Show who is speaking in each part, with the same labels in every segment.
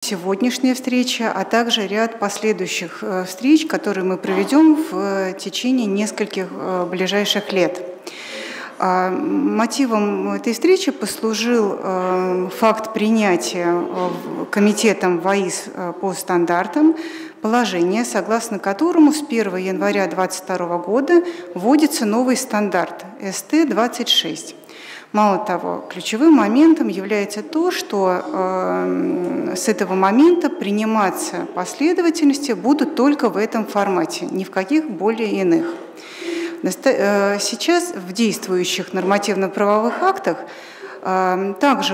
Speaker 1: сегодняшняя встреча, а также ряд последующих встреч, которые мы проведем в течение нескольких ближайших лет. Мотивом этой встречи послужил факт принятия Комитетом ВАИС по стандартам положения, согласно которому с 1 января 2022 года вводится новый стандарт СТ-26. Мало того, ключевым моментом является то, что с этого момента приниматься последовательности будут только в этом формате, ни в каких более иных. Сейчас в действующих нормативно-правовых актах также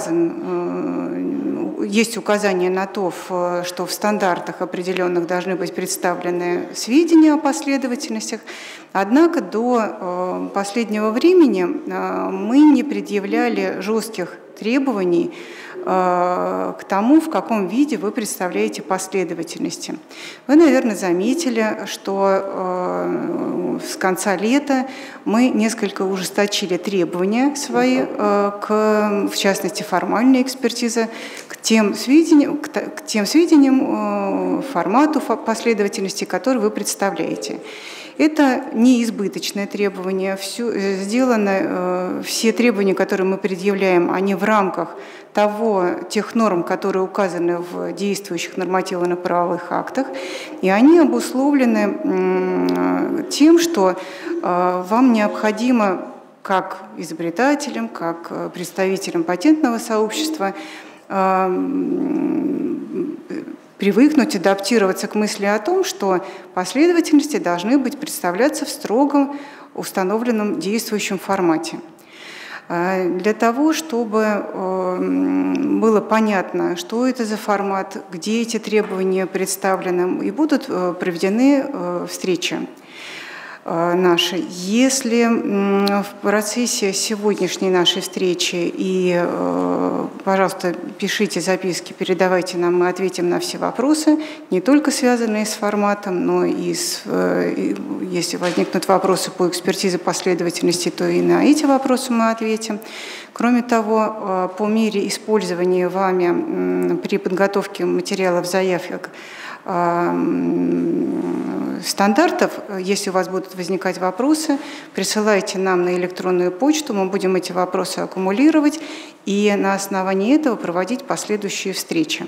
Speaker 1: есть указание на то, что в стандартах определенных должны быть представлены сведения о последовательностях, однако до последнего времени мы не предъявляли жестких требований к тому, в каком виде вы представляете последовательности. Вы, наверное, заметили, что с конца лета мы несколько ужесточили требования свои, в частности, формальная экспертиза, к тем сведениям, формату последовательности, которые вы представляете. Это не избыточное требование. Все требования, которые мы предъявляем, они в рамках тех норм, которые указаны в действующих нормативно-правовых актах, и они обусловлены тем, что вам необходимо, как изобретателям, как представителям патентного сообщества, привыкнуть, адаптироваться к мысли о том, что последовательности должны быть представляться в строго установленном действующем формате. Для того, чтобы было понятно, что это за формат, где эти требования представлены, и будут проведены встречи наши. Если в процессе сегодняшней нашей встречи, и, пожалуйста, пишите записки, передавайте нам, мы ответим на все вопросы, не только связанные с форматом, но и если возникнут вопросы по экспертизе последовательности, то и на эти вопросы мы ответим. Кроме того, по мере использования вами при подготовке материалов заявок стандартов, если у вас будут возникать вопросы, присылайте нам на электронную почту, мы будем эти вопросы аккумулировать и на основании этого проводить последующие встречи.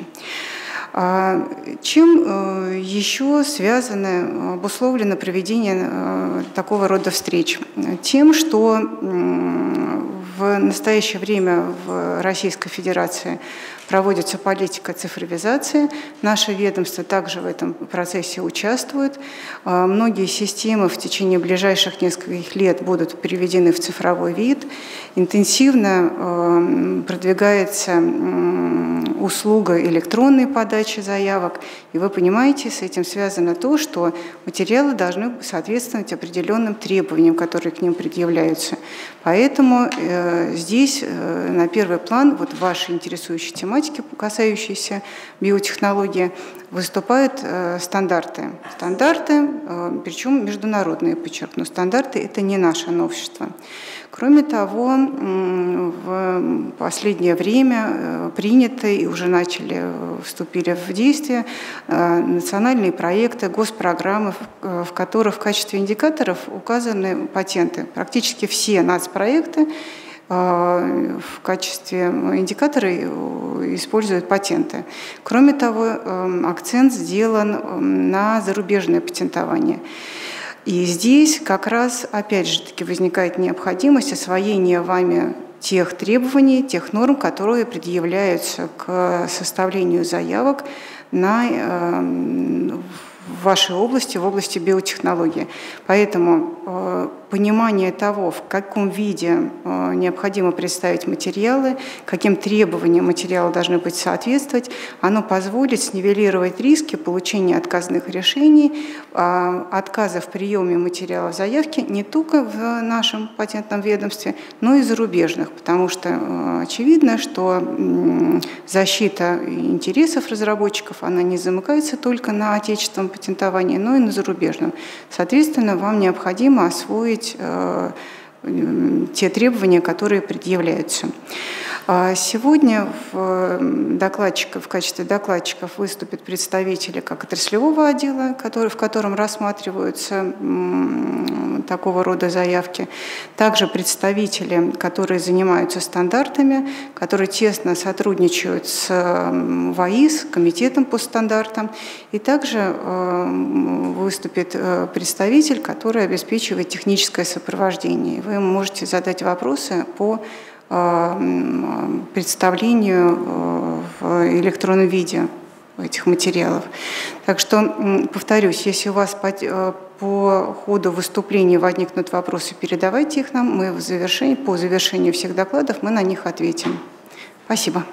Speaker 1: Чем еще обусловлено проведение такого рода встреч? Тем, что в настоящее время в Российской Федерации проводится политика цифровизации. Наше ведомство также в этом процессе участвует. Многие системы в течение ближайших нескольких лет будут переведены в цифровой вид. Интенсивно продвигается услуга электронной подачи заявок. И вы понимаете, с этим связано то, что материалы должны соответствовать определенным требованиям, которые к ним предъявляются. Поэтому здесь на первый план в вашей интересующей тематике, касающейся биотехнологии, выступают стандарты. Стандарты, причем международные, подчеркну. Стандарты – это не наше новшество. Кроме того, в последнее время приняты и уже вступили в действие национальные проекты, госпрограммы, в которых в качестве индикаторов указаны патенты. Практически все нацпроекты в качестве индикатора используют патенты. Кроме того, акцент сделан на зарубежное патентование. И здесь как раз, опять же таки, возникает необходимость освоения вами тех требований, тех норм, которые предъявляются к составлению заявок в вашей области, в области биотехнологии. Поэтому понимание того, в каком виде необходимо представить материалы, каким требованиям материалы должны быть соответствовать, оно позволит снивелировать риски получения отказных решений, отказа в приеме материалов заявки не только в нашем патентном ведомстве, но и зарубежных, потому что очевидно, что защита интересов разработчиков, она не замыкается только на отечественном патентовании, но и на зарубежном. Соответственно, вам необходимо освоить те требования, которые предъявляются. Сегодня в качестве докладчиков выступят представители как отраслевого отдела, в котором рассматриваются такого рода заявки, также представители, которые занимаются стандартами, которые тесно сотрудничают с ВАИС, Комитетом по стандартам, и также выступит представитель, который обеспечивает техническое сопровождение. Вы можете задать вопросы по представлению в электронном виде этих материалов. Так что, повторюсь, если у вас по ходу выступления возникнут вопросы, передавайте их нам, мы по завершению всех докладов мы на них ответим. Спасибо.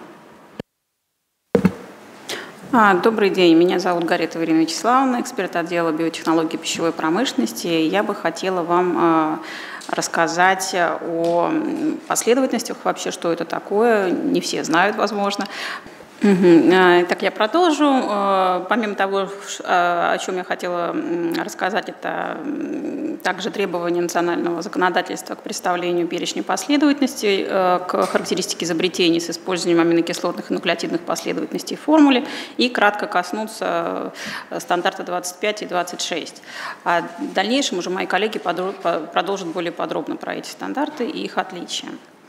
Speaker 2: Добрый день, меня зовут Гаритова Ирина Вячеславовна, эксперт отдела биотехнологии пищевой промышленности. Я бы хотела вам рассказать о последовательностях, вообще, что это такое, не все знают, возможно. Итак, я продолжу. Помимо того, о чем я хотела рассказать, это также требования национального законодательства к представлению перечня последовательностей, к характеристике изобретений с использованием аминокислотных и нуклеотидных последовательностей в формуле и кратко коснуться стандарта 25 и 26. А в дальнейшем уже мои коллеги продолжат более подробно про эти стандарты и их отличия.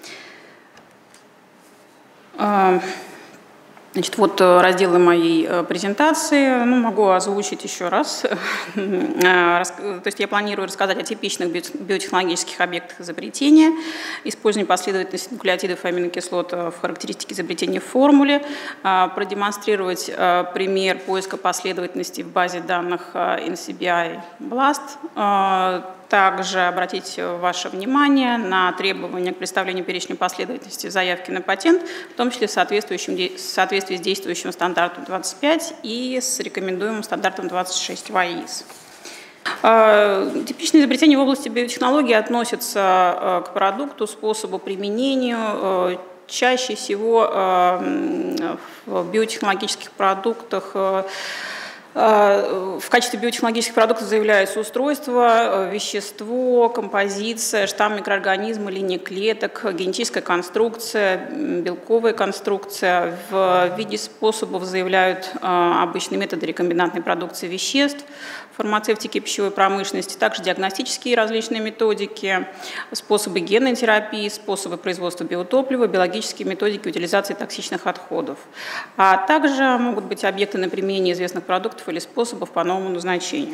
Speaker 2: Значит, вот разделы моей презентации, могу озвучить еще раз. То есть я планирую рассказать о типичных биотехнологических объектах изобретения, использовании последовательности нуклеотидов и аминокислот в характеристике изобретения в формуле, продемонстрировать пример поиска последовательности в базе данных NCBI BLAST, также обратить ваше внимание на требования к представлению перечня последовательности заявки на патент, в том числе в соответствии с действующим стандартом 25 и с рекомендуемым стандартом 26 ВАИС. Типичные изобретения в области биотехнологии относятся к продукту, способу применению. Чаще всего в биотехнологических продуктах в качестве биотехнологических продуктов заявляются устройство, вещество, композиция, штамм микроорганизма, линии клеток, генетическая конструкция, белковая конструкция. В виде способов заявляют обычные методы рекомбинантной продукции веществ, фармацевтики и пищевой промышленности, также диагностические различные методики, способы генной терапии, способы производства биотоплива, биологические методики утилизации токсичных отходов. А также могут быть объекты на применение известных продуктов или способов по новому назначению.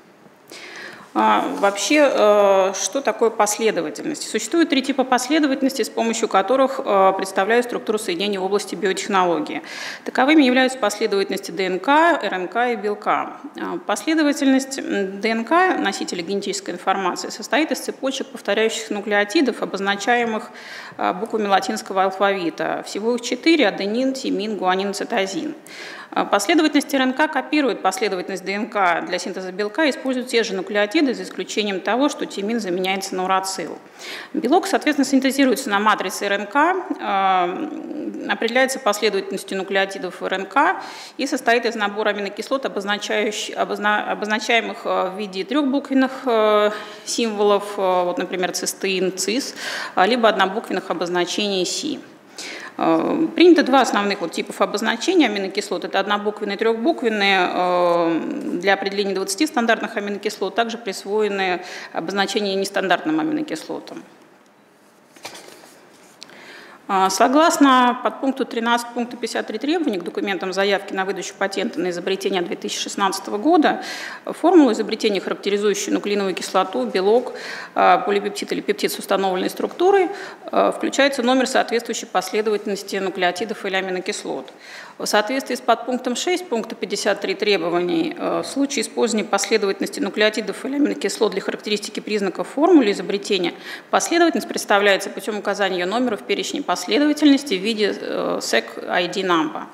Speaker 2: Вообще, что такое последовательность? Существует три типа последовательности, с помощью которых представляют структуру соединений в области биотехнологии. Таковыми являются последовательности ДНК, РНК и белка. Последовательность ДНК, носителя генетической информации, состоит из цепочек повторяющихся нуклеотидов, обозначаемых буквами латинского алфавита. Всего их 4: аденин, тимин, гуанин, цитозин. Последовательность РНК копирует последовательность ДНК для синтеза белка и использует те же нуклеотиды, за исключением того, что тимин заменяется на урацил. Белок, соответственно, синтезируется на матрице РНК, определяется последовательностью нуклеотидов РНК и состоит из набора аминокислот, обозначаемых в виде трехбуквенных символов, вот, например, цистеин, цис, либо однобуквенных обозначений СИ. Принято два основных типов обозначения аминокислот. Это однобуквенные и трехбуквенные. Для определения 20 стандартных аминокислот также присвоены обозначения нестандартным аминокислотам. Согласно подпункту 13 пункта 53 требований к документам заявки на выдачу патента на изобретение 2016 года, формулу изобретения, характеризующую нуклеиновую кислоту, белок, полипептид или пептид с установленной структурой, включается номер соответствующей последовательности нуклеотидов или аминокислот. В соответствии с подпунктом 6 пункта 53 требований, в случае использования последовательности нуклеотидов или аминокислот для характеристики признаков формулы изобретения, последовательность представляется путем указания ее номера в перечне последовательности в виде SEC ID number.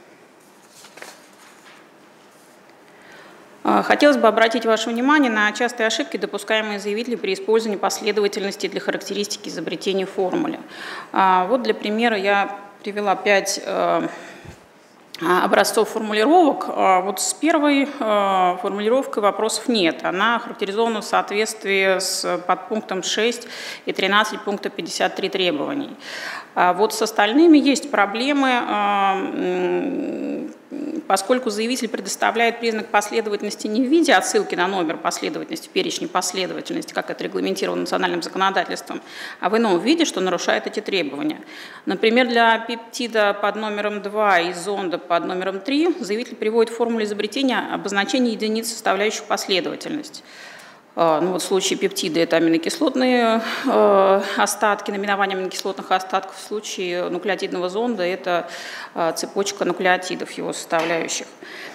Speaker 2: Хотелось бы обратить ваше внимание на частые ошибки, допускаемые заявителями при использовании последовательности для характеристики изобретения формулы. Вот для примера я привела 5 образцов формулировок. Вот с первой формулировкой вопросов нет. Она характеризована в соответствии с подпунктом 6 и 13 пункта 53 требований. Вот с остальными есть проблемы, поскольку заявитель предоставляет признак последовательности не в виде отсылки на номер последовательности, перечень последовательности, как это регламентировано национальным законодательством, а в ином виде, что нарушает эти требования. Например, для пептида под номером 2 и зонда под номером 3 заявитель приводит в формуле изобретения обозначение единиц, составляющих последовательность. Ну, вот в случае пептида это аминокислотные остатки, наименование аминокислотных остатков. В случае нуклеотидного зонда это цепочка нуклеотидов, его составляющих.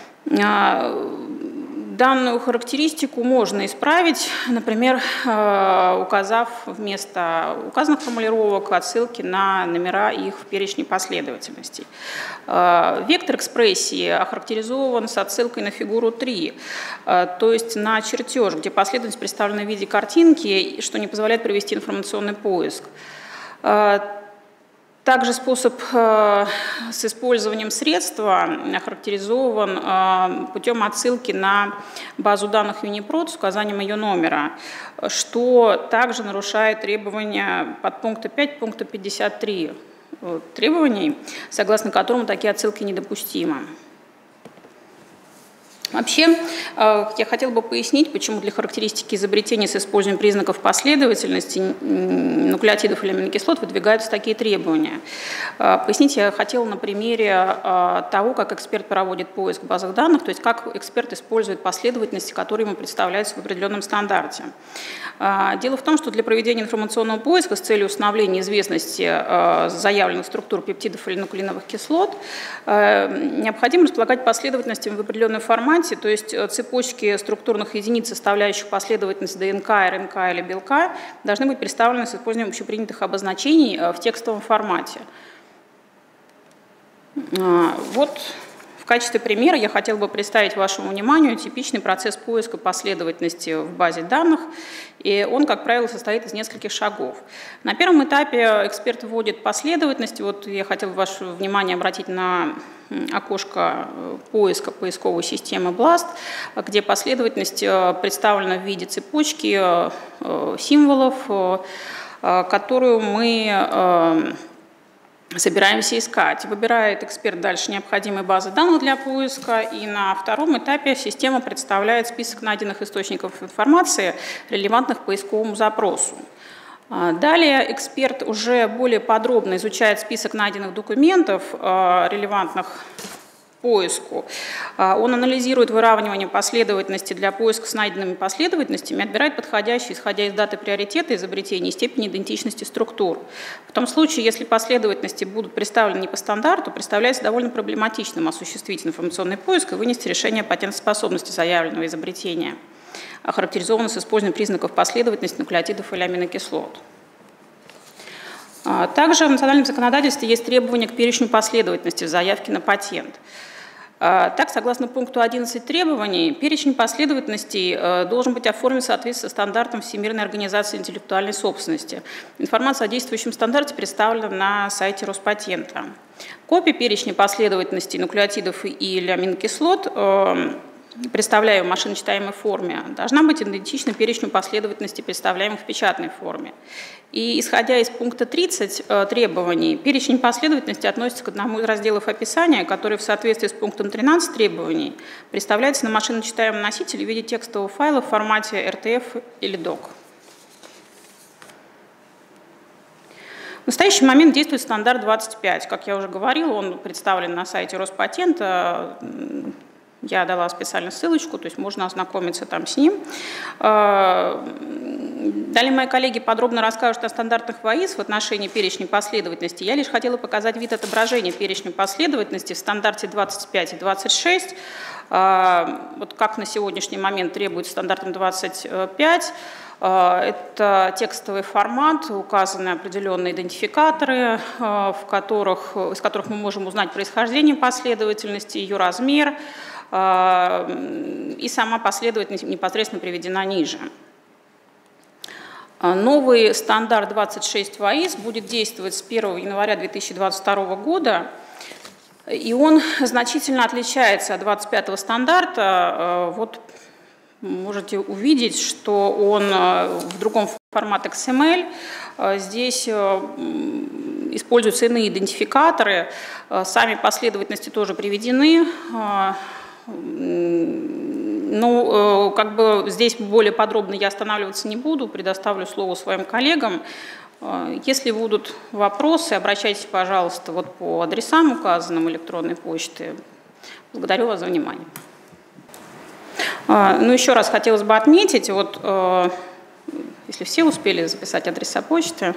Speaker 2: Данную характеристику можно исправить, например, указав вместо указанных формулировок отсылки на номера их в перечне последовательностей. Вектор экспрессии охарактеризован с отсылкой на фигуру 3, то есть на чертеж, где последовательность представлена в виде картинки, что не позволяет провести информационный поиск. Также способ с использованием средства охарактеризован путем отсылки на базу данных Uniprot с указанием ее номера, что также нарушает требования подпункта 5 пункта 53 требований, согласно которому такие отсылки недопустимы. Вообще, я хотела бы пояснить, почему для характеристики изобретения с использованием признаков последовательности нуклеотидов или аминокислот выдвигаются такие требования. Пояснить я хотела на примере того, как эксперт проводит поиск в базах данных, то есть как эксперт использует последовательности, которые ему представляются в определенном стандарте. Дело в том, что для проведения информационного поиска с целью установления известности заявленных структур пептидов или нуклеиновых кислот необходимо располагать последовательностями в определенном формате, то есть цепочки структурных единиц, составляющих последовательность ДНК, РНК или белка, должны быть представлены с использованием общепринятых обозначений в текстовом формате. Вот в качестве примера я хотела бы представить вашему вниманию типичный процесс поиска последовательности в базе данных, и он, как правило, состоит из нескольких шагов. На первом этапе эксперт вводит последовательность. Вот я хотела бы ваше внимание обратить на окошко поиска поисковой системы BLAST, где последовательность представлена в виде цепочки символов, которую мы собираемся искать. Выбирает эксперт дальше необходимые базы данных для поиска, и на втором этапе система представляет список найденных источников информации, релевантных поисковому запросу. Далее эксперт уже более подробно изучает список найденных документов, релевантных поиску. Он анализирует выравнивание последовательности для поиска с найденными последовательностями, отбирает подходящие, исходя из даты приоритета изобретения и степени идентичности структур. В том случае, если последовательности будут представлены не по стандарту, представляется довольно проблематичным осуществить информационный поиск и вынести решение о патентоспособности заявленного изобретения, охарактеризовано с использованием признаков последовательности нуклеотидов или аминокислот. Также в национальном законодательстве есть требования к перечню последовательности в заявке на патент. Так, согласно пункту 11 требований, перечень последовательностей должен быть оформлен в соответствии со стандартом Всемирной организации интеллектуальной собственности. Информация о действующем стандарте представлена на сайте Роспатента. Копия перечня последовательностей нуклеотидов или аминокислот, представляемой в машиночитаемой форме, должна быть идентична перечню последовательностей, представляемых в печатной форме. И исходя из пункта 30 требований, перечень последовательности относится к одному из разделов описания, который в соответствии с пунктом 13 требований представляется на машиночитаемом носителе в виде текстового файла в формате RTF или DOC. В настоящий момент действует стандарт 25. Как я уже говорила, он представлен на сайте Роспатента. Я дала специальную ссылочку, то есть можно ознакомиться там с ним. Далее мои коллеги подробно расскажут о стандартах ВАИС в отношении перечня последовательности. Я лишь хотела показать вид отображения перечня последовательности в стандарте 25 и 26. Вот как на сегодняшний момент требует стандартом 25. Это текстовый формат, указаны определенные идентификаторы, из которых мы можем узнать происхождение последовательности, ее размер, и сама последовательность непосредственно приведена ниже. Новый стандарт 26 ВАИС будет действовать с 1 января 2022 года. И он значительно отличается от 25-го стандарта. Вот можете увидеть, что он в другом формате XML. Здесь используются иные идентификаторы. Сами последовательности тоже приведены. Ну, как бы здесь более подробно я останавливаться не буду, предоставлю слово своим коллегам. Если будут вопросы, обращайтесь, пожалуйста, вот по адресам, указанным электронной почты. Благодарю вас за внимание. Ну, еще раз хотелось бы отметить, вот, если все успели записать адреса почты,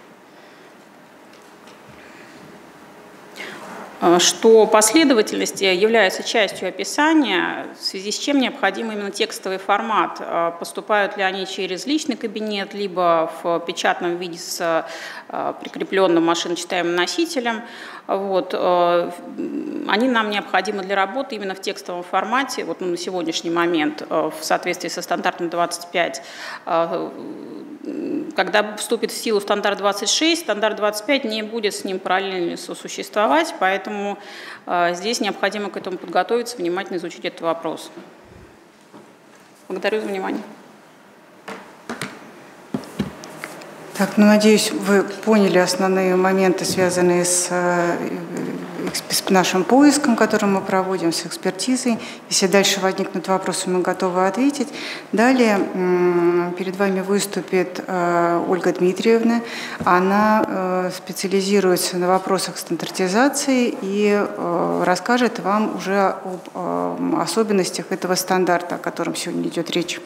Speaker 2: что последовательности являются частью описания, в связи с чем необходим именно текстовый формат. Поступают ли они через личный кабинет, либо в печатном виде с прикрепленным машиночитаемым носителем. Вот. Они нам необходимы для работы именно в текстовом формате. Вот, на сегодняшний момент, в соответствии со стандартом 25, когда вступит в силу стандарт 26, стандарт 25 не будет с ним параллельно сосуществовать, поэтому здесь необходимо к этому подготовиться, внимательно изучить этот вопрос. Благодарю за внимание.
Speaker 1: Так, ну, надеюсь, вы поняли основные моменты, связанные с нашим поиском, который мы проводим, с экспертизой. Если дальше возникнут вопросы, мы готовы ответить. Далее перед вами выступит Ольга Дмитриевна. Она специализируется на вопросах стандартизации и расскажет вам уже об особенностях этого стандарта, о котором сегодня идет речь.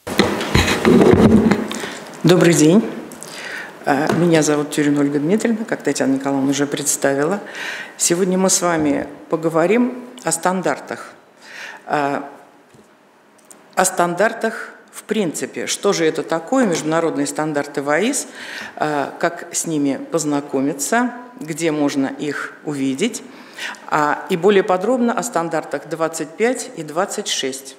Speaker 3: Добрый день. Меня зовут Тюрина Ольга Дмитриевна, как Татьяна Николаевна уже представила. Сегодня мы с вами поговорим о стандартах. О стандартах в принципе. Что же это такое, международные стандарты ВАИС, как с ними познакомиться, где можно их увидеть, и более подробно о стандартах 25 и 26.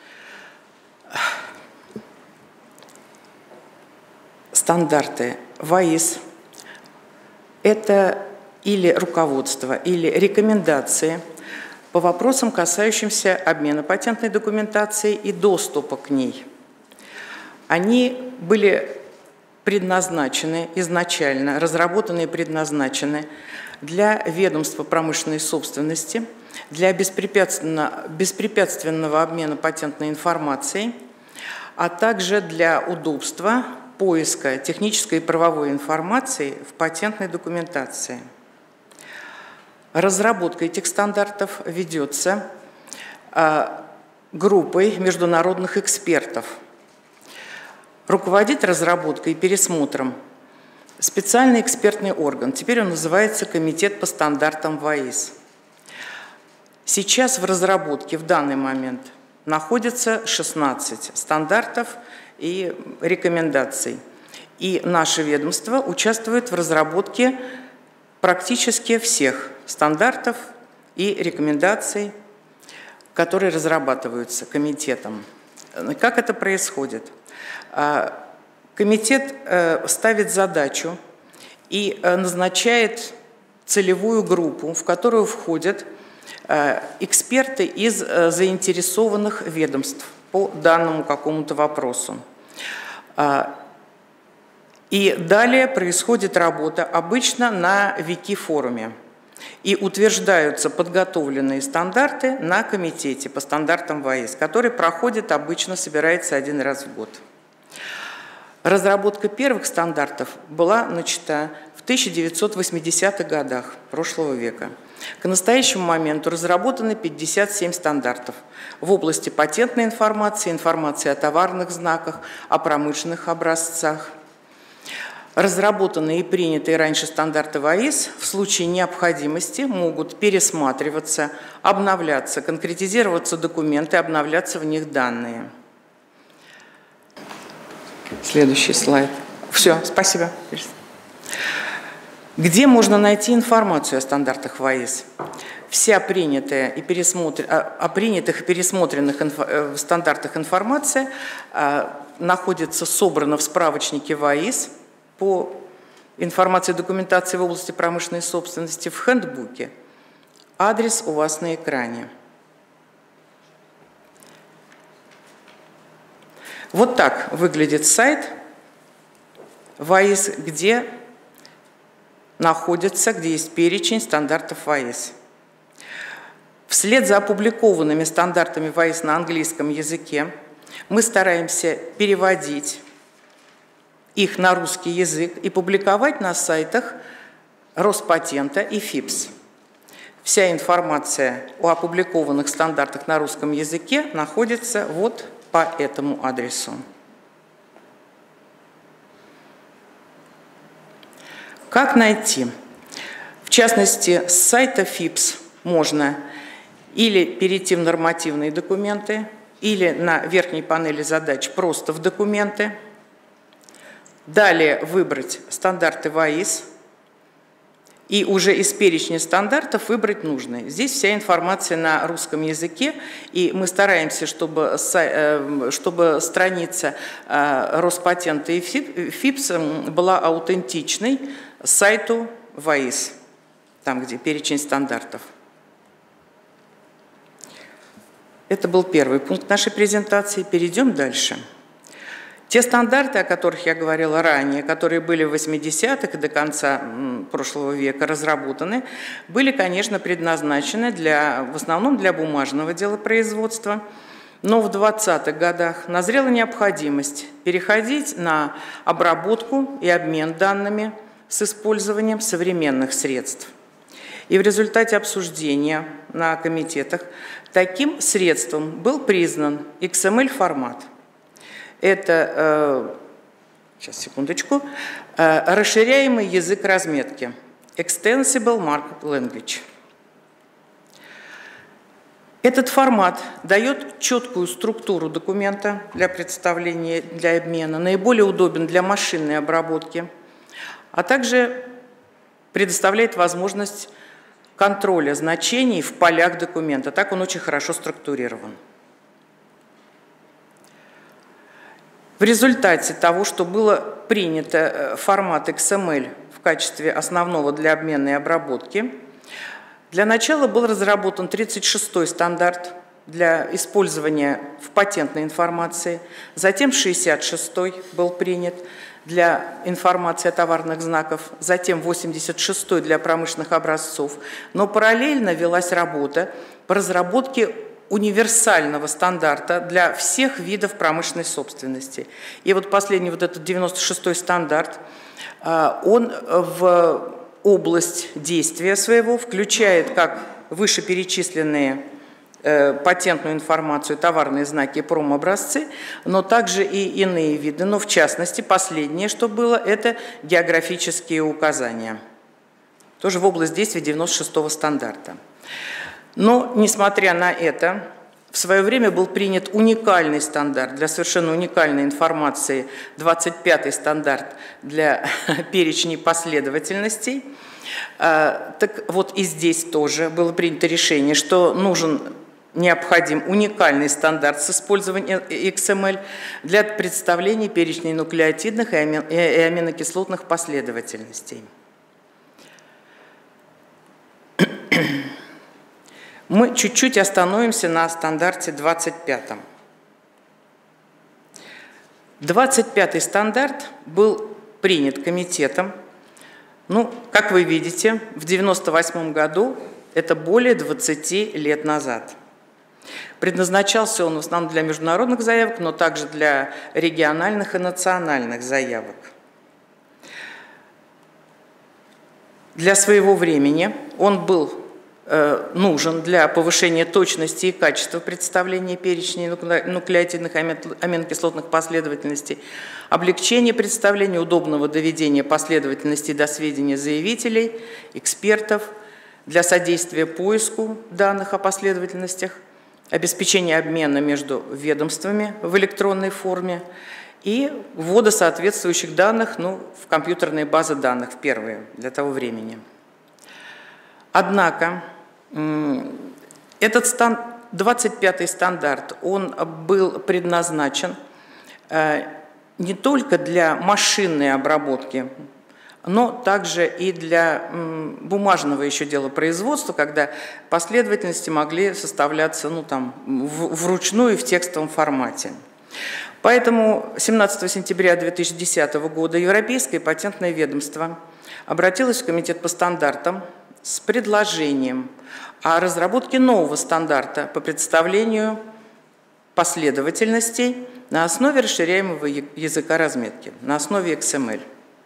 Speaker 3: Стандарты ВАИС – это или руководство, или рекомендации по вопросам, касающимся обмена патентной документацией и доступа к ней. Они были предназначены изначально, разработаны и предназначены для ведомства промышленной собственности, для беспрепятственного обмена патентной информацией, а также для удобства поиска технической и правовой информации в патентной документации. Разработка этих стандартов ведется группой международных экспертов. Руководит разработкой и пересмотром специальный экспертный орган. Теперь он называется Комитет по стандартам ВАИС. Сейчас в разработке в данный момент находится 16 стандартов и рекомендаций. И наше ведомство участвует в разработке практически всех стандартов и рекомендаций, которые разрабатываются комитетом. Как это происходит? Комитет ставит задачу и назначает целевую группу, в которую входят эксперты из заинтересованных ведомств по данному какому-то вопросу. И далее происходит работа обычно на Вики-форуме. И утверждаются подготовленные стандарты на комитете по стандартам ВАИС, который проходит обычно, собирается один раз в год. Разработка первых стандартов была начата в 1980-х годах прошлого века. К настоящему моменту разработаны 57 стандартов в области патентной информации, информации о товарных знаках, о промышленных образцах. Разработанные и принятые раньше стандарты ВАИС в случае необходимости могут пересматриваться, обновляться, конкретизироваться документы, обновляться в них данные. Следующий слайд. Все, спасибо. Где можно найти информацию о стандартах ВАИС? Вся принятая и о принятых и пересмотренных стандартах информация находится, собрана в справочнике ВАИС по информации и документации в области промышленной собственности, в хендбуке, Адрес у вас на экране. Вот так выглядит сайт ВАИС, где есть перечень стандартов ВАИС. Вслед за опубликованными стандартами ВАИС на английском языке мы стараемся переводить их на русский язык и публиковать на сайтах Роспатента и ФИПС. Вся информация о опубликованных стандартах на русском языке находится вот по этому адресу. Как найти? В частности, с сайта ФИПС можно или перейти в нормативные документы, или на верхней панели задач просто в документы. Далее выбрать стандарты ВАИС и уже из перечня стандартов выбрать нужные. Здесь вся информация на русском языке, и мы стараемся, чтобы страница Роспатента и ФИПС была аутентичной сайту ВАИС, там, где перечень стандартов. Это был первый пункт нашей презентации. Перейдем дальше. Те стандарты, о которых я говорила ранее, которые были в 80-х и до конца прошлого века разработаны, были, конечно, предназначены в основном для бумажного делопроизводства, но в 20-х годах назрела необходимость переходить на обработку и обмен данными с использованием современных средств. И в результате обсуждения на комитетах таким средством был признан XML-формат. Это, сейчас, секундочку, расширяемый язык разметки, Extensible Markup Language. Этот формат дает четкую структуру документа для представления, для обмена, наиболее удобен для машинной обработки, а также предоставляет возможность контроля значений в полях документа. Так он очень хорошо структурирован. В результате того, что было принято формат XML в качестве основного для обмена и обработки, для начала был разработан 36-й стандарт для использования в патентной информации, затем 66-й был принят для информации о товарных знаках, затем 86-й для промышленных образцов, но параллельно велась работа по разработке универсального стандарта для всех видов промышленной собственности. И вот последний, вот этот 96-й стандарт, он в область действия своего включает как вышеперечисленные патентную информацию, товарные знаки и промобразцы, но также и иные виды. Но в частности, последнее, что было, это географические указания. Тоже в область действия 96-го стандарта. Но, несмотря на это, в свое время был принят уникальный стандарт для совершенно уникальной информации, 25-й стандарт для перечней последовательностей. Так вот и здесь тоже было принято решение, что необходим уникальный стандарт с использованием XML для представления перечней нуклеотидных и аминокислотных последовательностей. Мы чуть-чуть остановимся на стандарте 25-м. 25-й стандарт был принят комитетом. Как вы видите, в 1998 году, это более 20 лет назад. Предназначался он в основном для международных заявок, но также для региональных и национальных заявок. Для своего времени он был нужен для повышения точности и качества представления перечней нуклеотидных аминокислотных последовательностей, облегчения представления, удобного доведения последовательностей до сведения заявителей, экспертов, для содействия поиску данных о последовательностях, обеспечения обмена между ведомствами в электронной форме и ввода соответствующих данных в компьютерные базы данных в первые для того времени. Однако этот 25-й стандарт, он был предназначен не только для машинной обработки, но также и для бумажного еще делопроизводства, когда последовательности могли составляться вручную и в текстовом формате. Поэтому 17 сентября 2010 года Европейское патентное ведомство обратилось в Комитет по стандартам с предложением о разработке нового стандарта по представлению последовательностей на основе расширяемого языка разметки, на основе XML.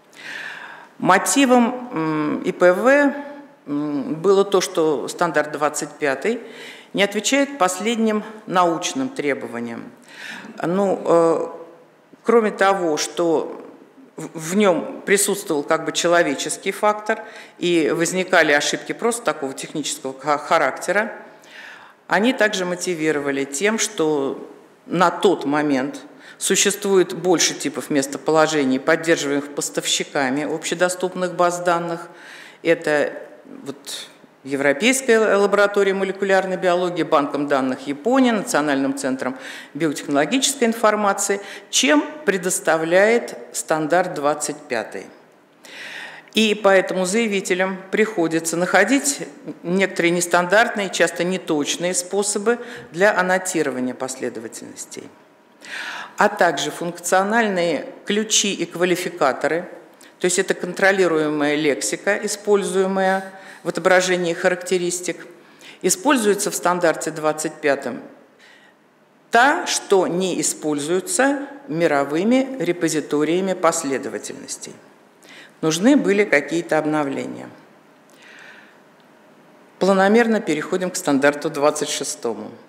Speaker 3: Мотивом ИПВ было то, что стандарт 25 не отвечает последним научным требованиям. Кроме того, что в нем присутствовал человеческий фактор и возникали ошибки просто такого технического характера, они также мотивировали тем, что на тот момент существует больше типов местоположений, поддерживаемых поставщиками общедоступных баз данных. Это Европейская лаборатория молекулярной биологии, Банком данных Японии, Национальным центром биотехнологической информации, чем предоставляет стандарт 25. И поэтому заявителям приходится находить некоторые нестандартные, часто неточные способы для аннотирования последовательностей, а также функциональные ключи и квалификаторы, то есть это контролируемая лексика, используемая в отображении характеристик, используется в стандарте 25 та, что не используется мировыми репозиториями последовательностей. Нужны были какие-то обновления. Планомерно переходим к стандарту 26.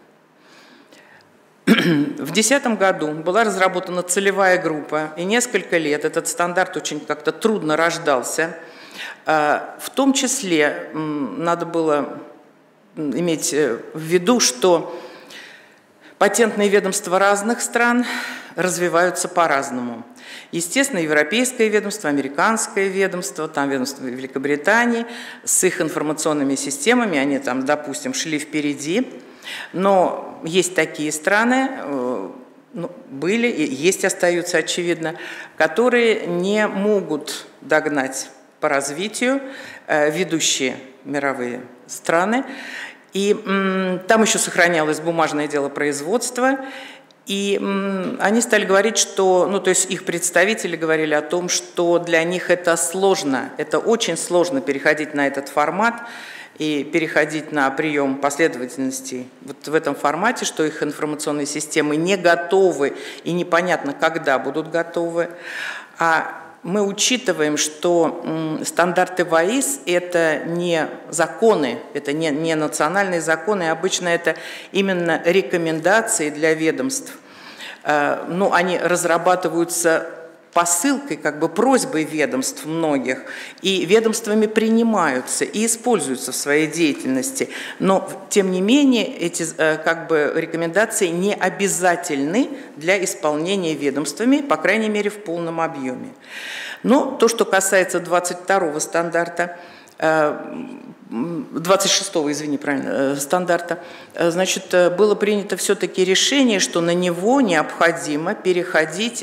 Speaker 3: В 2010 году была разработана целевая группа, и несколько лет этот стандарт очень как-то трудно рождался. В том числе надо было иметь в виду, что патентные ведомства разных стран развиваются по-разному. Естественно, европейское ведомство, американское ведомство, там ведомство Великобритании с их информационными системами, они там, допустим, шли впереди. Но есть такие страны, были и есть, остаются, очевидно, которые не могут догнать по развитию ведущие мировые страны. И там еще сохранялось бумажное делопроизводство. И они стали говорить, что, то есть их представители говорили о том, что для них это сложно, это очень сложно переходить на этот формат и переходить на прием последовательностей в этом формате, что их информационные системы не готовы и непонятно, когда будут готовы. А мы учитываем, что стандарты ВАИС – это не законы, это не национальные законы, обычно это именно рекомендации для ведомств. Они разрабатываются посылкой, просьбой ведомств многих, и ведомствами принимаются и используются в своей деятельности. Но, тем не менее, эти рекомендации не обязательны для исполнения ведомствами, по крайней мере, в полном объеме. Но то, что касается 22-го стандарта, 26-го, стандарта, было принято все-таки решение, что на него необходимо переходить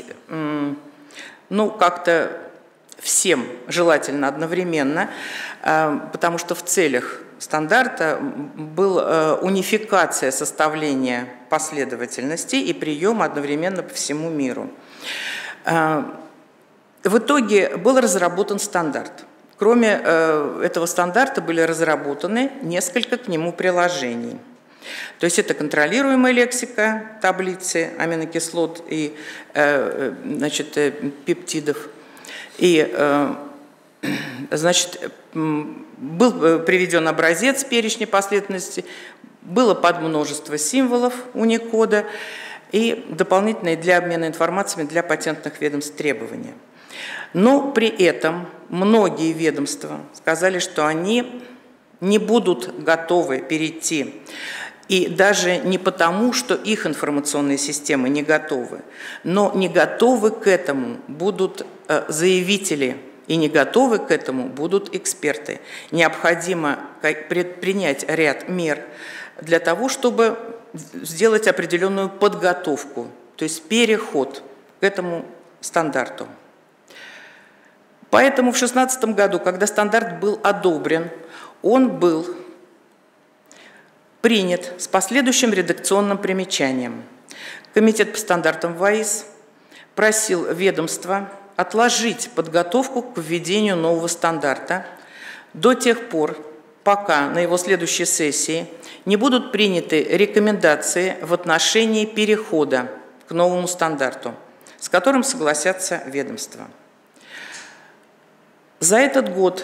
Speaker 3: как-то всем, желательно одновременно, потому что в целях стандарта была унификация составления последовательностей и приема одновременно по всему миру. В итоге был разработан стандарт. Кроме этого стандарта были разработаны несколько к нему приложений. То есть это контролируемая лексика, таблицы аминокислот и пептидов. И был приведен образец перечня последовательности, было подмножество символов Unicode и дополнительные для обмена информациями для патентных ведомств требования. Но при этом многие ведомства сказали, что они не будут готовы перейти. И даже не потому, что их информационные системы не готовы, но не готовы к этому будут заявители, и не готовы к этому будут эксперты. Необходимо предпринять ряд мер для того, чтобы сделать определенную подготовку, то есть переход к этому стандарту. Поэтому в 2016 году, когда стандарт был одобрен, он был принят с последующим редакционным примечанием. Комитет по стандартам ВАИС просил ведомство отложить подготовку к введению нового стандарта до тех пор, пока на его следующей сессии не будут приняты рекомендации в отношении перехода к новому стандарту, с которым согласятся ведомства. За этот год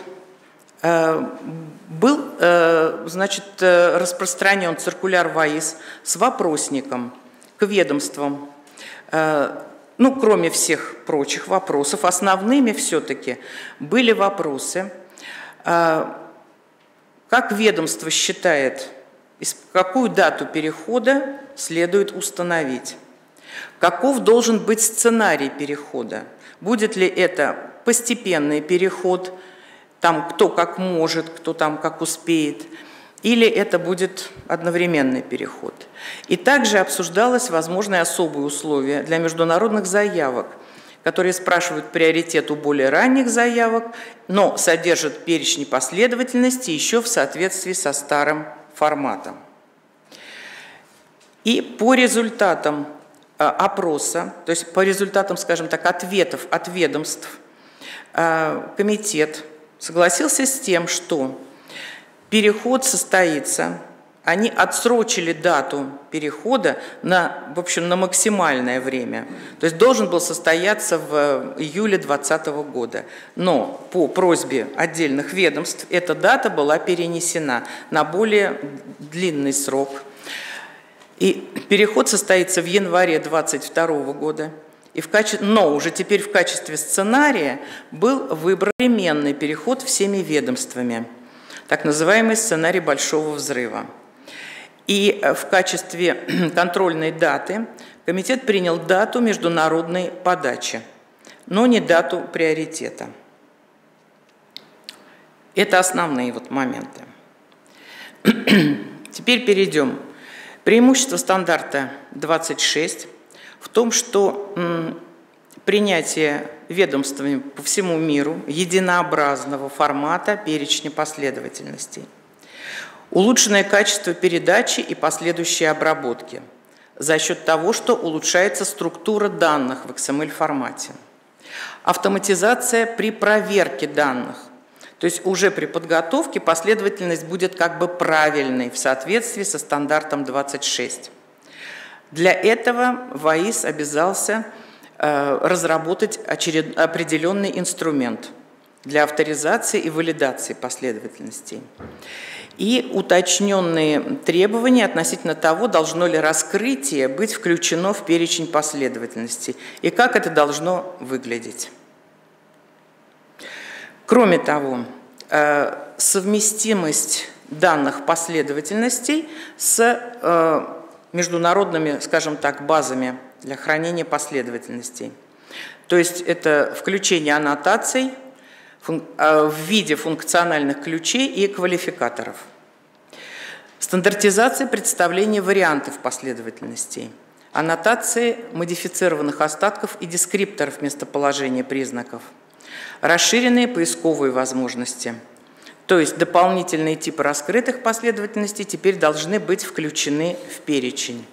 Speaker 3: был распространен циркуляр ВАИС с вопросником к ведомствам. Кроме всех прочих вопросов, основными все-таки были вопросы, как ведомство считает, какую дату перехода следует установить, каков должен быть сценарий перехода, будет ли это постепенный переход, там кто как может, кто там как успеет, или это будет одновременный переход. И также обсуждалось возможные особые условия для международных заявок, которые спрашивают приоритет у более ранних заявок, но содержат перечень последовательности еще в соответствии со старым форматом. И по результатам опроса, то есть по результатам, скажем так, ответов от ведомств, комитет согласился с тем, что переход состоится. Они отсрочили дату перехода на максимальное время. То есть должен был состояться в июле 2020 года. Но по просьбе отдельных ведомств эта дата была перенесена на более длинный срок. И переход состоится в январе 2022 года. Но уже теперь в качестве сценария был выбран временный переход всеми ведомствами, так называемый сценарий большого взрыва. И в качестве контрольной даты комитет принял дату международной подачи, но не дату приоритета. Это основные моменты. Теперь перейдем. Преимущество стандарта 26 в том, что принятие ведомствами по всему миру единообразного формата перечня последовательностей, улучшенное качество передачи и последующей обработки за счет того, что улучшается структура данных в XML-формате, автоматизация при проверке данных, то есть уже при подготовке последовательность будет правильной в соответствии со стандартом 26. Для этого ВАИС обязался разработать определенный инструмент для авторизации и валидации последовательностей. И уточненные требования относительно того, должно ли раскрытие быть включено в перечень последовательностей и как это должно выглядеть. Кроме того, совместимость данных последовательностей с международными, скажем так, базами для хранения последовательностей. То есть это включение аннотаций в виде функциональных ключей и квалификаторов. Стандартизация представления вариантов последовательностей. Аннотации модифицированных остатков и дескрипторов местоположения признаков. Расширенные поисковые возможности. То есть дополнительные типы раскрытых последовательностей теперь должны быть включены в перечень.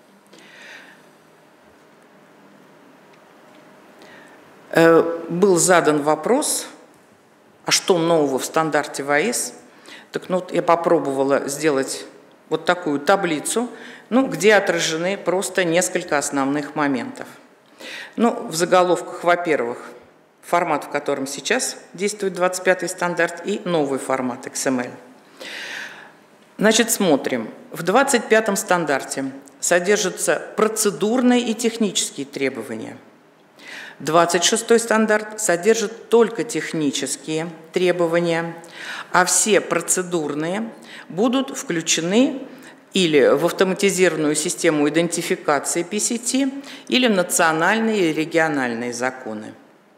Speaker 3: Был задан вопрос, а что нового в стандарте ВАИС? Так я попробовала сделать такую таблицу, где отражены просто несколько основных моментов. В заголовках, во-первых, формат, в котором сейчас действует 25-й стандарт, и новый формат XML. Значит, смотрим. В 25-м стандарте содержатся процедурные и технические требования. 26-й стандарт содержит только технические требования, а все процедурные будут включены или в автоматизированную систему идентификации PCT, или в национальные и региональные законы.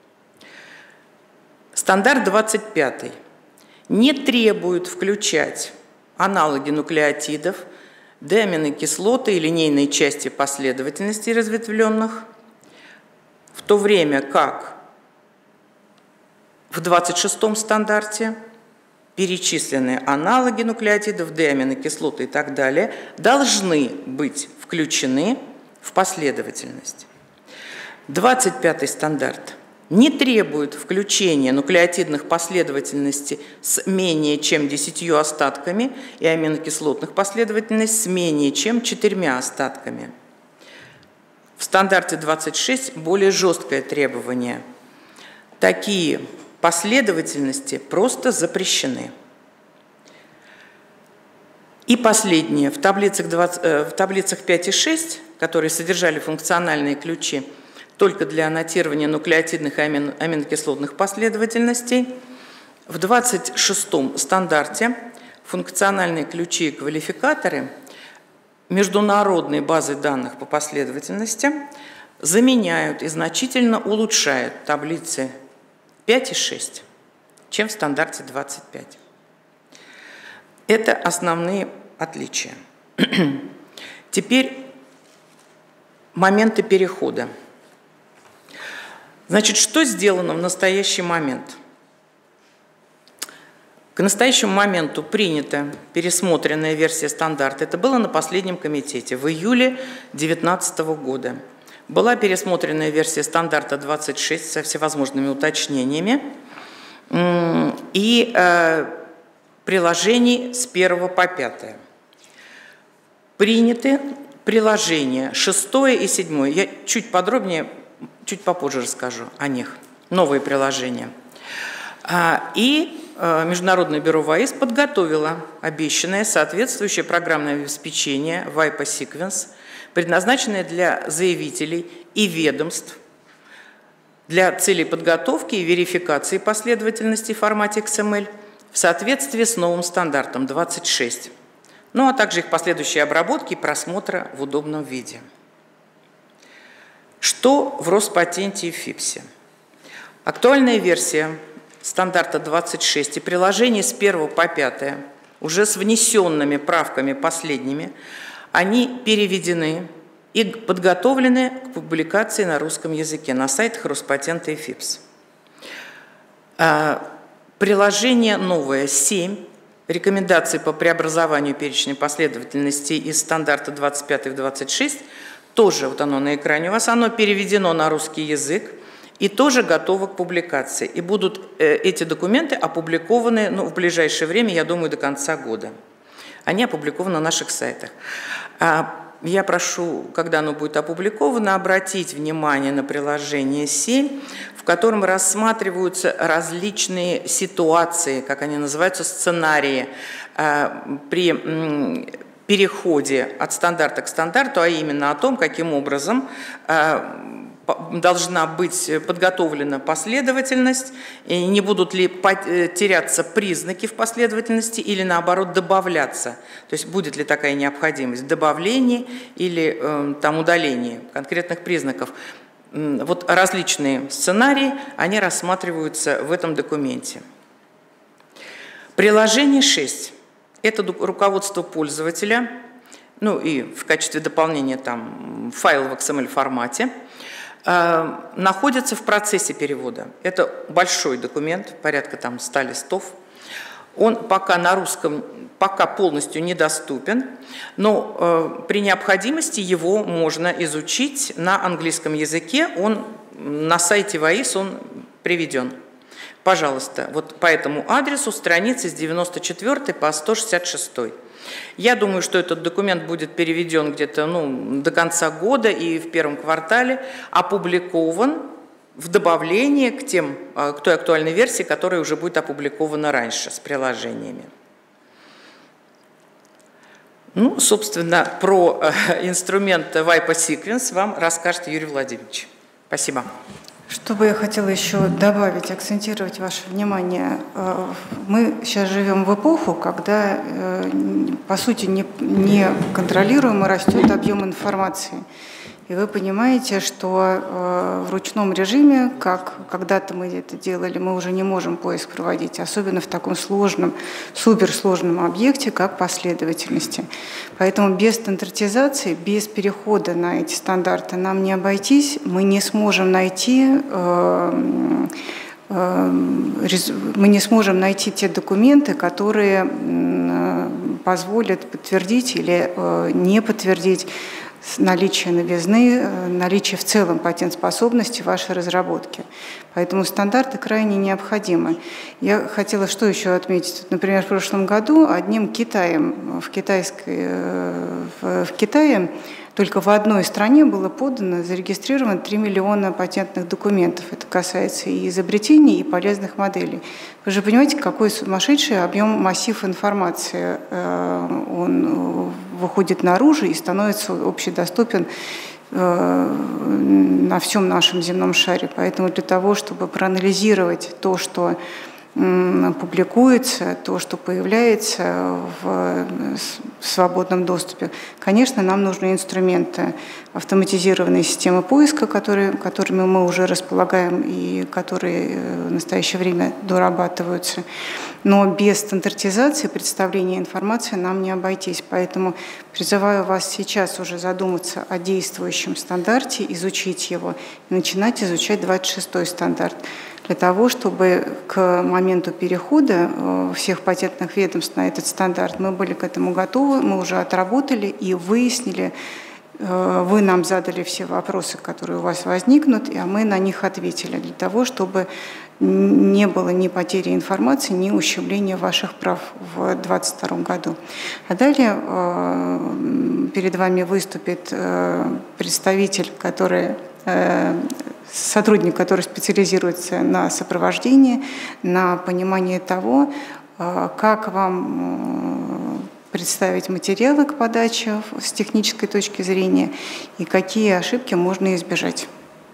Speaker 3: Стандарт 25 не требует включать аналоги нуклеотидов, диаминокислоты и линейные части последовательностей разветвленных, в то время как В 26-м стандарте перечисленные аналоги нуклеотидов, D-аминокислоты и так далее должны быть включены в последовательность. 25-й стандарт не требует включения нуклеотидных последовательностей с менее чем 10 остатками и аминокислотных последовательностей с менее чем 4 остатками. В стандарте 26 более жесткое требование. Такие последовательности просто запрещены. И последнее. В таблицах 5 и 6, которые содержали функциональные ключи только для аннотирования нуклеотидных и аминокислотных последовательностей, в 26-м стандарте функциональные ключи и квалификаторы международной базы данных по последовательностям заменяют и значительно улучшают таблицы 5 и 6, чем в стандарте 25. Это основные отличия. Теперь моменты перехода. Значит, что сделано в настоящий момент? К настоящему моменту принята пересмотренная версия стандарта. Это было на последнем комитете в июле 2019 года. Была пересмотренная версия стандарта 26 со всевозможными уточнениями и приложений с 1 по 5. Приняты приложения 6 и 7. Я чуть подробнее, чуть попозже расскажу о них. Новые приложения. И Международное бюро ВАИС подготовило обещанное соответствующее программное обеспечение VIPA Sequence, предназначенное для заявителей и ведомств для целей подготовки и верификации последовательности в формате XML в соответствии с новым стандартом 26, ну а также их последующей обработки и просмотра в удобном виде. Что в Роспатенте и ФИПСе? Актуальная версия стандарта 26 и приложений с 1 по 5, уже с внесенными правками последними, они переведены и подготовлены к публикации на русском языке на сайтах Роспатента и ФИПС. Приложение новое 7, рекомендации по преобразованию перечня последовательностей из стандарта 25 в 26, тоже вот оно на экране у вас, оно переведено на русский язык и тоже готово к публикации. И будут эти документы опубликованы в ближайшее время, я думаю, до конца года. Они опубликованы на наших сайтах. Я прошу, когда оно будет опубликовано, обратить внимание на приложение 7, в котором рассматриваются различные ситуации, как они называются, сценарии при переходе от стандарта к стандарту, а именно о том, каким образом должна быть подготовлена последовательность, и не будут ли теряться признаки в последовательности или, наоборот, добавляться. То есть будет ли такая необходимость в добавлении или удалении конкретных признаков. Вот различные сценарии, они рассматриваются в этом документе. Приложение 6. Это руководство пользователя, и в качестве дополнения там файл в XML формате, находится в процессе перевода. Это большой документ, порядка 100 листов. Он пока на русском полностью недоступен, но при необходимости его можно изучить на английском языке. На сайте ВАИС он приведен. Пожалуйста, вот по этому адресу страницы с 94 по 166. Я думаю, что этот документ будет переведен где-то до конца года и в первом квартале опубликован в добавлении к той актуальной версии, которая уже будет опубликована раньше с приложениями. Собственно, про инструмент VIPA Sequence вам расскажет Юрий Владимирович. Спасибо.
Speaker 1: Что бы я хотела еще добавить, акцентировать ваше внимание. Мы сейчас живем в эпоху, когда, по сути, не контролируемо растет объем информации. И вы понимаете, что в ручном режиме, как когда-то мы это делали, мы уже не можем поиск проводить, особенно в таком сложном, суперсложном объекте, как последовательности. Поэтому без стандартизации, без перехода на эти стандарты нам не обойтись, мы не сможем найти мы не сможем найти те документы, которые позволят подтвердить или не подтвердить наличие новизны, наличие в целом патентоспособности вашей разработки. Поэтому стандарты крайне необходимы. Я хотела что еще отметить. Например, в прошлом году одним Китаем, в Китае только в одной стране было подано, зарегистрировано 3 миллиона патентных документов. Это касается и изобретений, и полезных моделей. Вы же понимаете, какой сумасшедший объем, массив информации он выходит наружу и становится общедоступен на всем нашем земном шаре. Поэтому для того, чтобы проанализировать то, что публикуется, то, что появляется в свободном доступе, конечно, нам нужны инструменты, автоматизированные системы поиска, которыми мы уже располагаем и которые в настоящее время дорабатываются. Но без стандартизации представления информации нам не обойтись. Поэтому призываю вас сейчас уже задуматься о действующем стандарте, изучить его и начинать изучать 26-й стандарт, для того, чтобы к моменту перехода всех патентных ведомств на этот стандарт мы были к этому готовы, мы уже отработали и выяснили, вы нам задали все вопросы, которые у вас возникнут, а мы на них ответили, для того, чтобы не было ни потери информации, ни ущемления ваших прав в 2022 году. А далее перед вами выступит представитель, сотрудник, который специализируется на сопровождении, на понимании того, как вам представить материалы к подаче с технической точки зрения и какие ошибки можно избежать.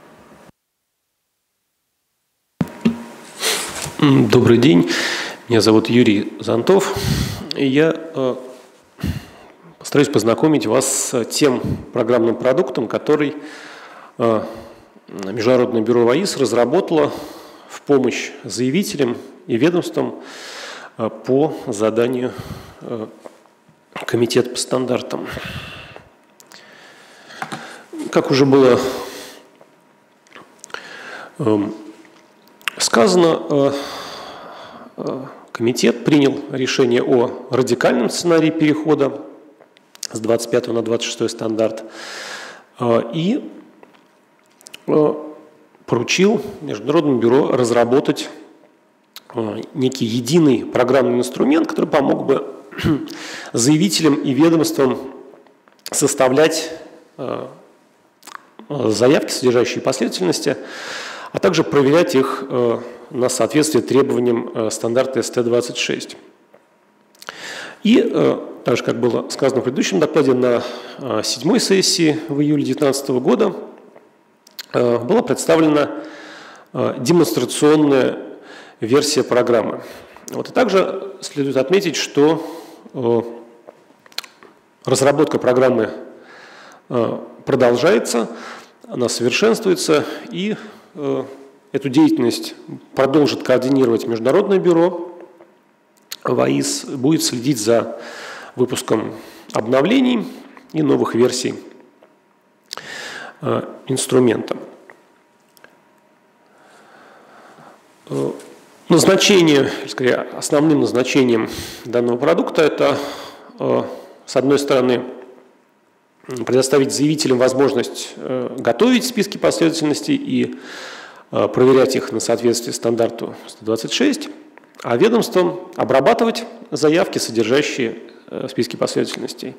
Speaker 4: Добрый день, меня зовут Юрий Зонтов. Я постараюсь познакомить вас с тем программным продуктом, который Международное бюро ВАИС разработало в помощь заявителям и ведомствам по заданию Комитета по стандартам. Как уже было сказано, комитет принял решение о радикальном сценарии перехода с 25 на 26 стандарт и поручил Международному бюро разработать некий единый программный инструмент, который помог бы заявителям и ведомствам составлять заявки, содержащие последовательности, а также проверять их на соответствие требованиям стандарта СТ-26. И, так же, как было сказано в предыдущем докладе, на 7-й сессии в июле 2019 года была представлена демонстрационная версия программы. И также следует отметить, что разработка программы продолжается, она совершенствуется, и эту деятельность продолжит координировать Международное бюро ВАИС, будет следить за выпуском обновлений и новых версий инструмента. Назначение, скорее, основным назначением данного продукта это, с одной стороны, предоставить заявителям возможность готовить списки последовательностей и проверять их на соответствие стандарту 126, а ведомствам обрабатывать заявки, содержащие списки последовательностей.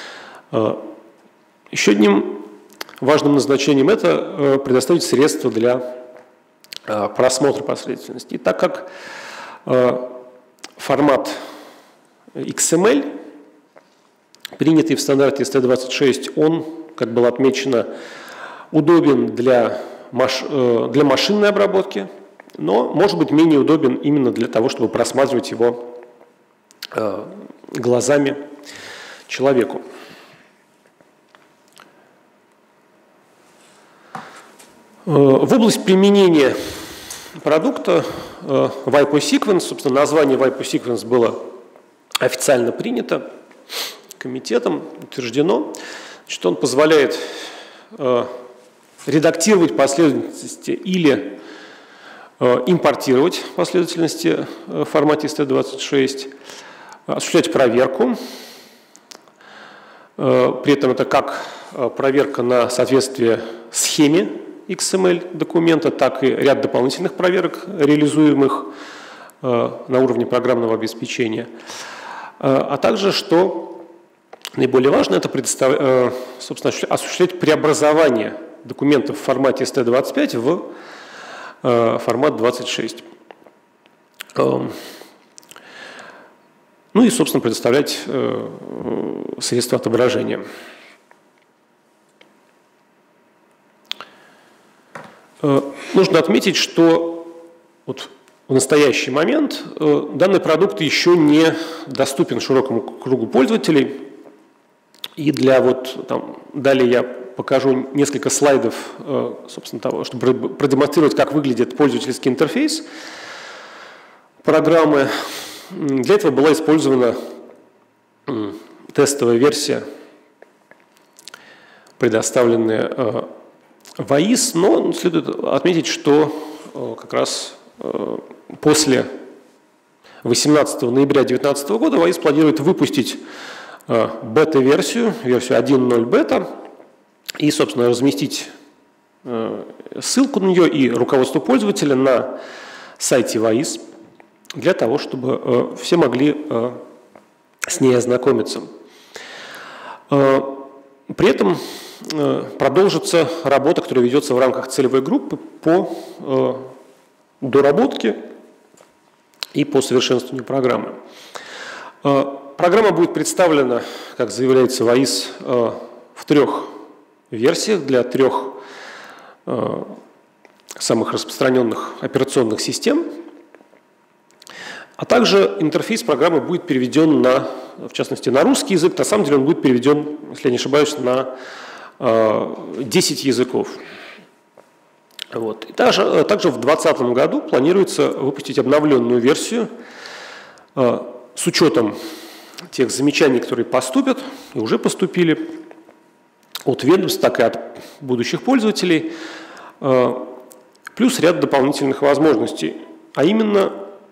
Speaker 4: Еще одним важным назначением это предоставить средства для просмотра последовательности. И так как формат XML, принятый в стандарте ST26, он, как было отмечено, удобен для машинной обработки, но может быть менее удобен именно для того, чтобы просматривать его глазами человеку. В область применения продукта WIPO Sequence, собственно, название WIPO Sequence было официально принято комитетом, утверждено. Значит, он позволяет редактировать последовательности или импортировать последовательности в формате ST26, осуществлять проверку. При этом это как проверка на соответствие схеме XML документа, так и ряд дополнительных проверок, реализуемых на уровне программного обеспечения. А также, что наиболее важно, это собственно, осуществлять преобразование документов в формате ST25 в формат 26. Ну и, собственно, предоставлять средства отображения. Нужно отметить, что вот в настоящий момент данный продукт еще не доступен широкому кругу пользователей. И далее я покажу несколько слайдов, собственно, того, чтобы продемонстрировать, как выглядит пользовательский интерфейс программы. Для этого была использована тестовая версия, предоставленная в АИС, но следует отметить, что как раз после 18 ноября 2019 года АИС планирует выпустить бета-версию, версию 1.0 бета, и, собственно, разместить ссылку на нее и руководство пользователя на сайте АИС, для того, чтобы все могли с ней ознакомиться. При этом продолжится работа, которая ведется в рамках целевой группы по доработке и по совершенствованию программы. Программа будет представлена, как заявляется в АИС, в 3 версиях для 3 самых распространенных операционных систем. А также интерфейс программы будет переведен в частности, на русский язык. На самом деле он будет переведен, если я не ошибаюсь, на 10 языков. Вот. И также в 2020 году планируется выпустить обновленную версию с учетом тех замечаний, которые поступят и уже поступили от ведомств, так и от будущих пользователей, плюс ряд дополнительных возможностей. А именно,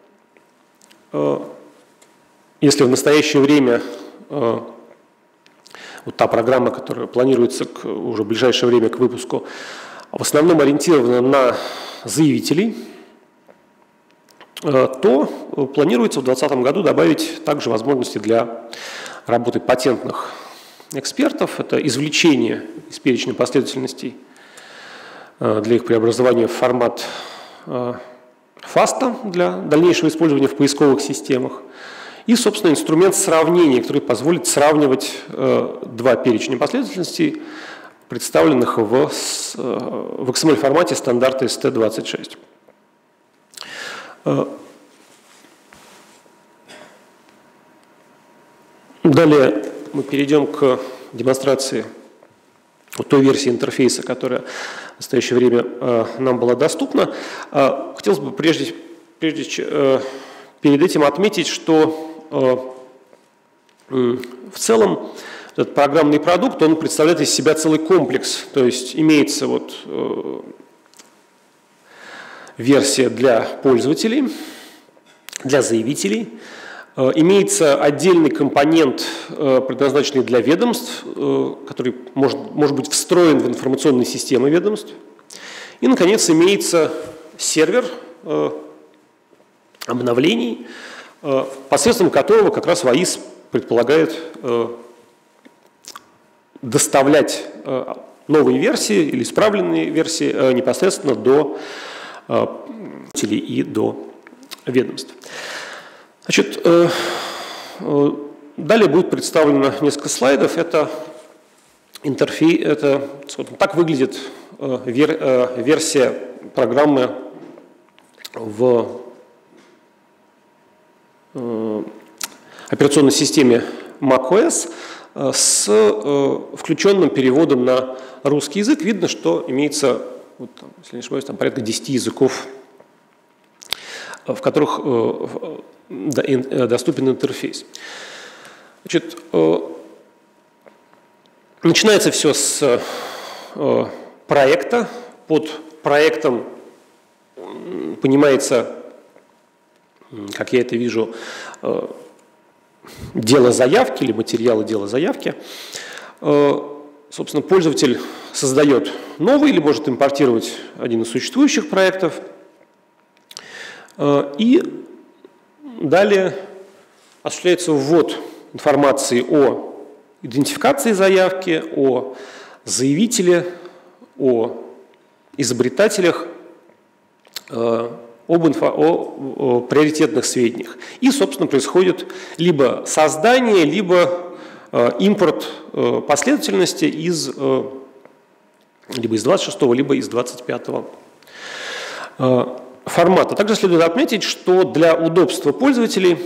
Speaker 4: если в настоящее время вот та программа, которая планируется уже в ближайшее время к выпуску, в основном ориентирована на заявителей, то планируется в 2020 году добавить также возможности для работы патентных экспертов. Это извлечение из перечня последовательностей для их преобразования в формат FASTA для дальнейшего использования в поисковых системах. И, собственно, инструмент сравнения, который позволит сравнивать 2 перечня последовательностей, представленных в XML-формате стандарта ST26. Далее мы перейдем к демонстрации той версии интерфейса, которая в настоящее время нам была доступна. Хотелось бы перед этим отметить, что в целом этот программный продукт, он представляет из себя целый комплекс, то есть имеется версия для пользователей, для заявителей, имеется отдельный компонент, предназначенный для ведомств, который может быть встроен в информационные системы ведомств. И, наконец, имеется сервер обновлений, посредством которого как раз АИС предполагает доставлять новые версии или исправленные версии непосредственно до пользователей и до ведомств. Значит, далее будет представлено несколько слайдов. Это интерфейс, так выглядит версия программы в операционной системе macOS с включенным переводом на русский язык. Видно, что имеется, если не ошибаюсь, порядка 10 языков, в которых доступен интерфейс. Значит, начинается все с проекта. Под проектом понимается, как я это вижу, дело заявки или материалы дела заявки. Собственно, пользователь создает новый или может импортировать один из существующих проектов. И далее осуществляется ввод информации о идентификации заявки, о заявителе, о изобретателях, о приоритетных сведениях. И, собственно, происходит либо создание, либо импорт последовательности либо из 26-го, либо из 25-го формата. Также следует отметить, что для удобства пользователей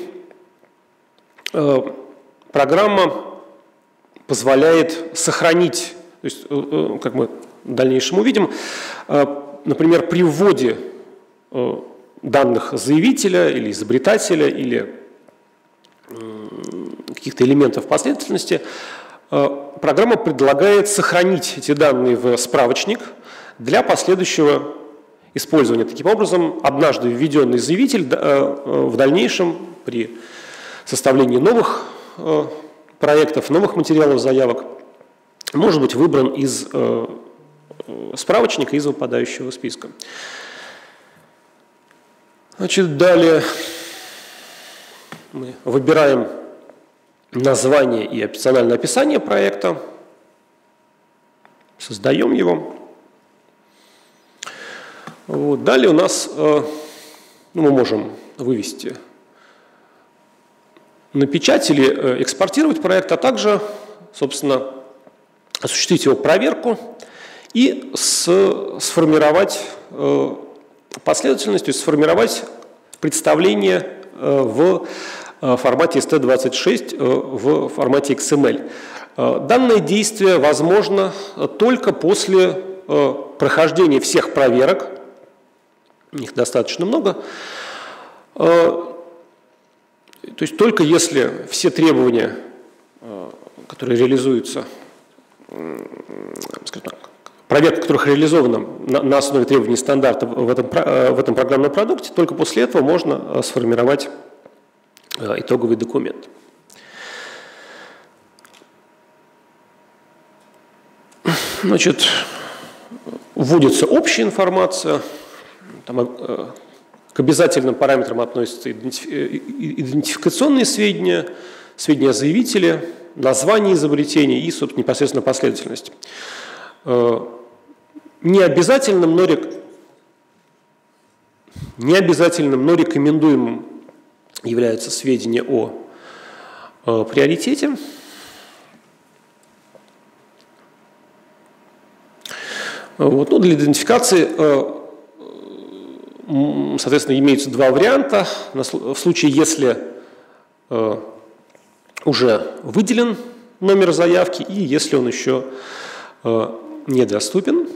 Speaker 4: программа позволяет сохранить, то есть, как мы в дальнейшем увидим, например, при вводе данных заявителя или изобретателя или каких-то элементов последовательности, программа предлагает сохранить эти данные в справочник для последующего использования. Таким образом, однажды введенный заявитель в дальнейшем при составлении новых проектов, новых материалов заявок может быть выбран из справочника, из выпадающего списка. Значит, далее мы выбираем название и опциональное описание проекта, создаем его. Вот. Далее у нас мы можем вывести на печать или экспортировать проект, а также, собственно, осуществить его проверку и сформировать последовательность, то есть сформировать представление в формате ST26, в формате XML. Данное действие возможно только после прохождения всех проверок, их достаточно много, то есть только если все требования, которые реализуются, скажем так, проверка которых реализована на основе требований стандарта в этом программном продукте, только после этого можно сформировать итоговый документ. Значит, вводится общая информация, там, к обязательным параметрам относятся идентификационные сведения, сведения о заявителе, название изобретения и, собственно, непосредственно последовательность. Необязательным, но рекомендуемым являются сведения о приоритете. Вот. Ну, для идентификации, соответственно, имеются два варианта. В случае, если уже выделен номер заявки и если он еще недоступен.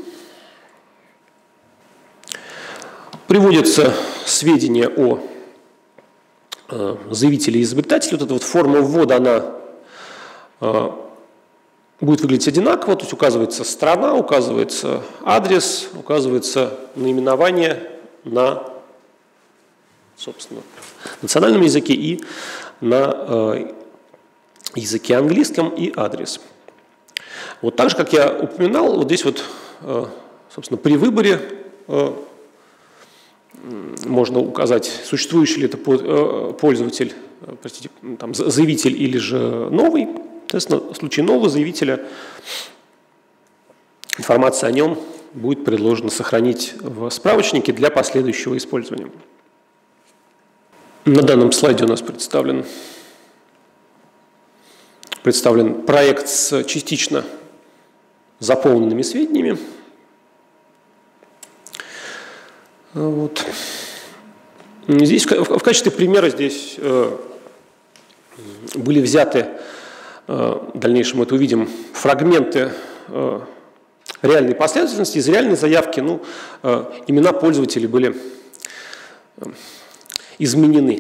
Speaker 4: Приводятся сведения о заявителе и изобретателе. Вот эта вот форма ввода, она будет выглядеть одинаково, то есть указывается страна, указывается адрес, указывается наименование на, собственно, национальном языке и на языке английском и адрес. Вот так же, как я упоминал, вот здесь вот, собственно, при выборе можно указать, существующий ли это пользователь, простите, там, заявитель или же новый. Соответственно, в случае нового заявителя информация о нем будет предложена сохранить в справочнике для последующего использования. На данном слайде у нас представлен проект с частично заполненными сведениями. Вот. Здесь в качестве примера здесь были взяты, в дальнейшем мы это увидим, фрагменты реальной последовательности. Из реальной заявки имена пользователей были изменены.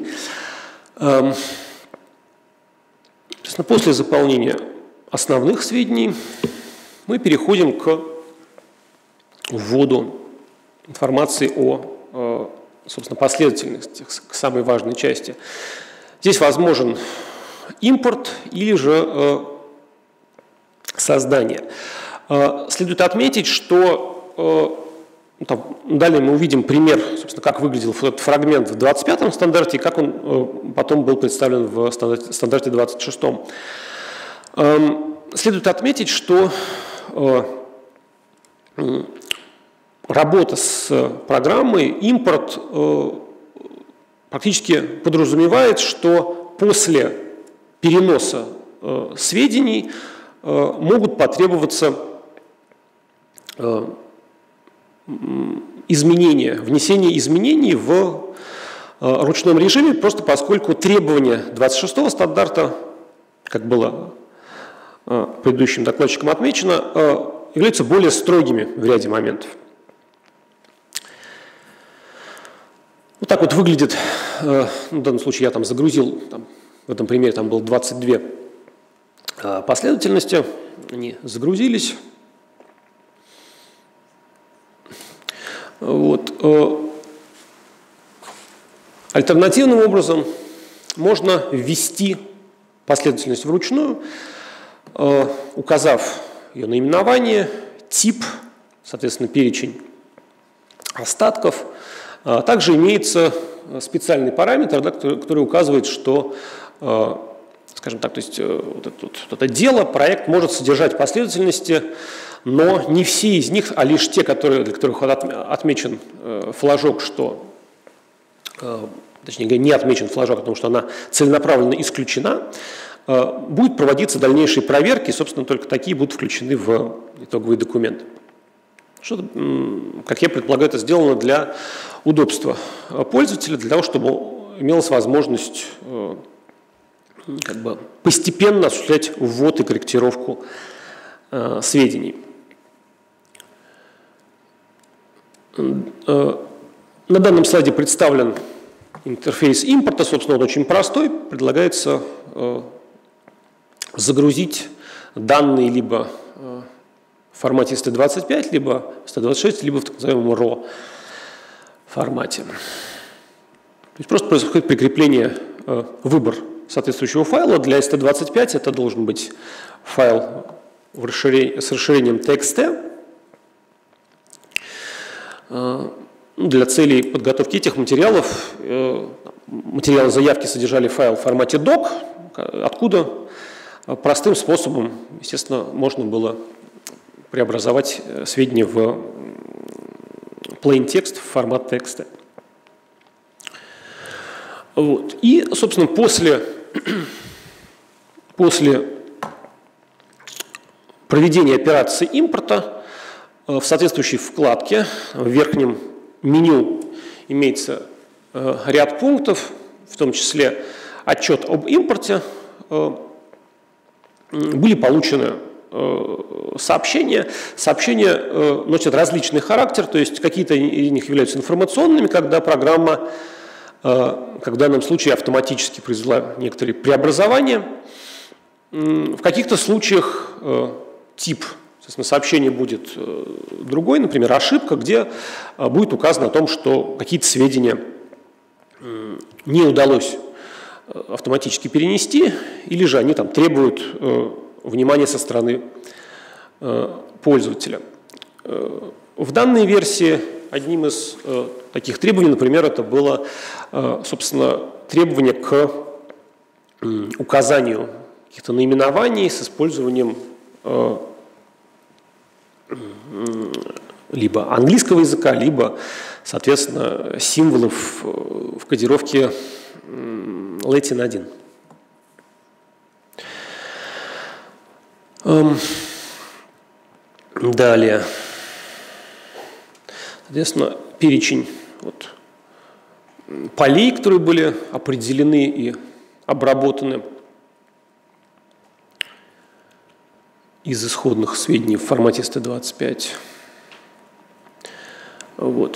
Speaker 4: После заполнения основных сведений мы переходим к вводу информации о собственно, последовательность к самой важной части. Здесь возможен импорт или же создание. Следует отметить, что далее мы увидим пример, собственно, как выглядел этот фрагмент в 25-м стандарте и как он потом был представлен в стандарте 26-м. Следует отметить, что работа с программой, импорт практически подразумевает, что после переноса сведений могут потребоваться изменения, внесение изменений в ручном режиме, просто поскольку требования 26-го стандарта, как было предыдущим докладчиком отмечено, являются более строгими в ряде моментов. Вот так вот выглядит, в данном случае я там загрузил, в этом примере там было 22 последовательности, они загрузились. Вот. Альтернативным образом можно ввести последовательность вручную, указав ее наименование, тип, соответственно, перечень остатков. Также имеется специальный параметр, да, который указывает, что, скажем так, то есть вот это дело, проект может содержать последовательности, но не все из них, а лишь те, для которых отмечен флажок, что, точнее, не отмечен флажок, потому что она целенаправленно исключена, будет проводиться дальнейшие проверки, и, собственно, только такие будут включены в итоговый документ. Что, как я предполагаю, это сделано для удобства пользователя, для того, чтобы имелась возможность как бы постепенно осуществлять ввод и корректировку сведений. На данном слайде представлен интерфейс импорта, собственно, он очень простой, предлагается загрузить данные либо в формате ST25, либо ST26, либо в так называемом RAW формате. То есть просто происходит прикрепление, выбор соответствующего файла. Для ST25 это должен быть файл с расширением TXT. Для целей подготовки этих материалов, материалы заявки содержали файл в формате doc, откуда простым способом, естественно, можно было преобразовать сведения в plain text, в формат текста. Вот. И, собственно, после проведения операции импорта в соответствующей вкладке в верхнем меню имеется ряд пунктов, в том числе отчет об импорте. Были получены сообщения. Сообщения носят различный характер, то есть какие-то из них являются информационными, когда программа, как в данном случае, автоматически произвела некоторые преобразования. В каких-то случаях тип, соответственно, сообщения будет другой, например, ошибка, где будет указано о том, что какие-то сведения не удалось автоматически перенести, или же они там требуют внимания со стороны пользователя. В данной версии одним из таких требований, например, это было, собственно, требование к указанию каких-то наименований с использованием либо английского языка, либо, соответственно, символов в кодировке Latin 1. Далее. Соответственно, перечень полей, которые были определены и обработаны из исходных сведений в формате ST25. Вот.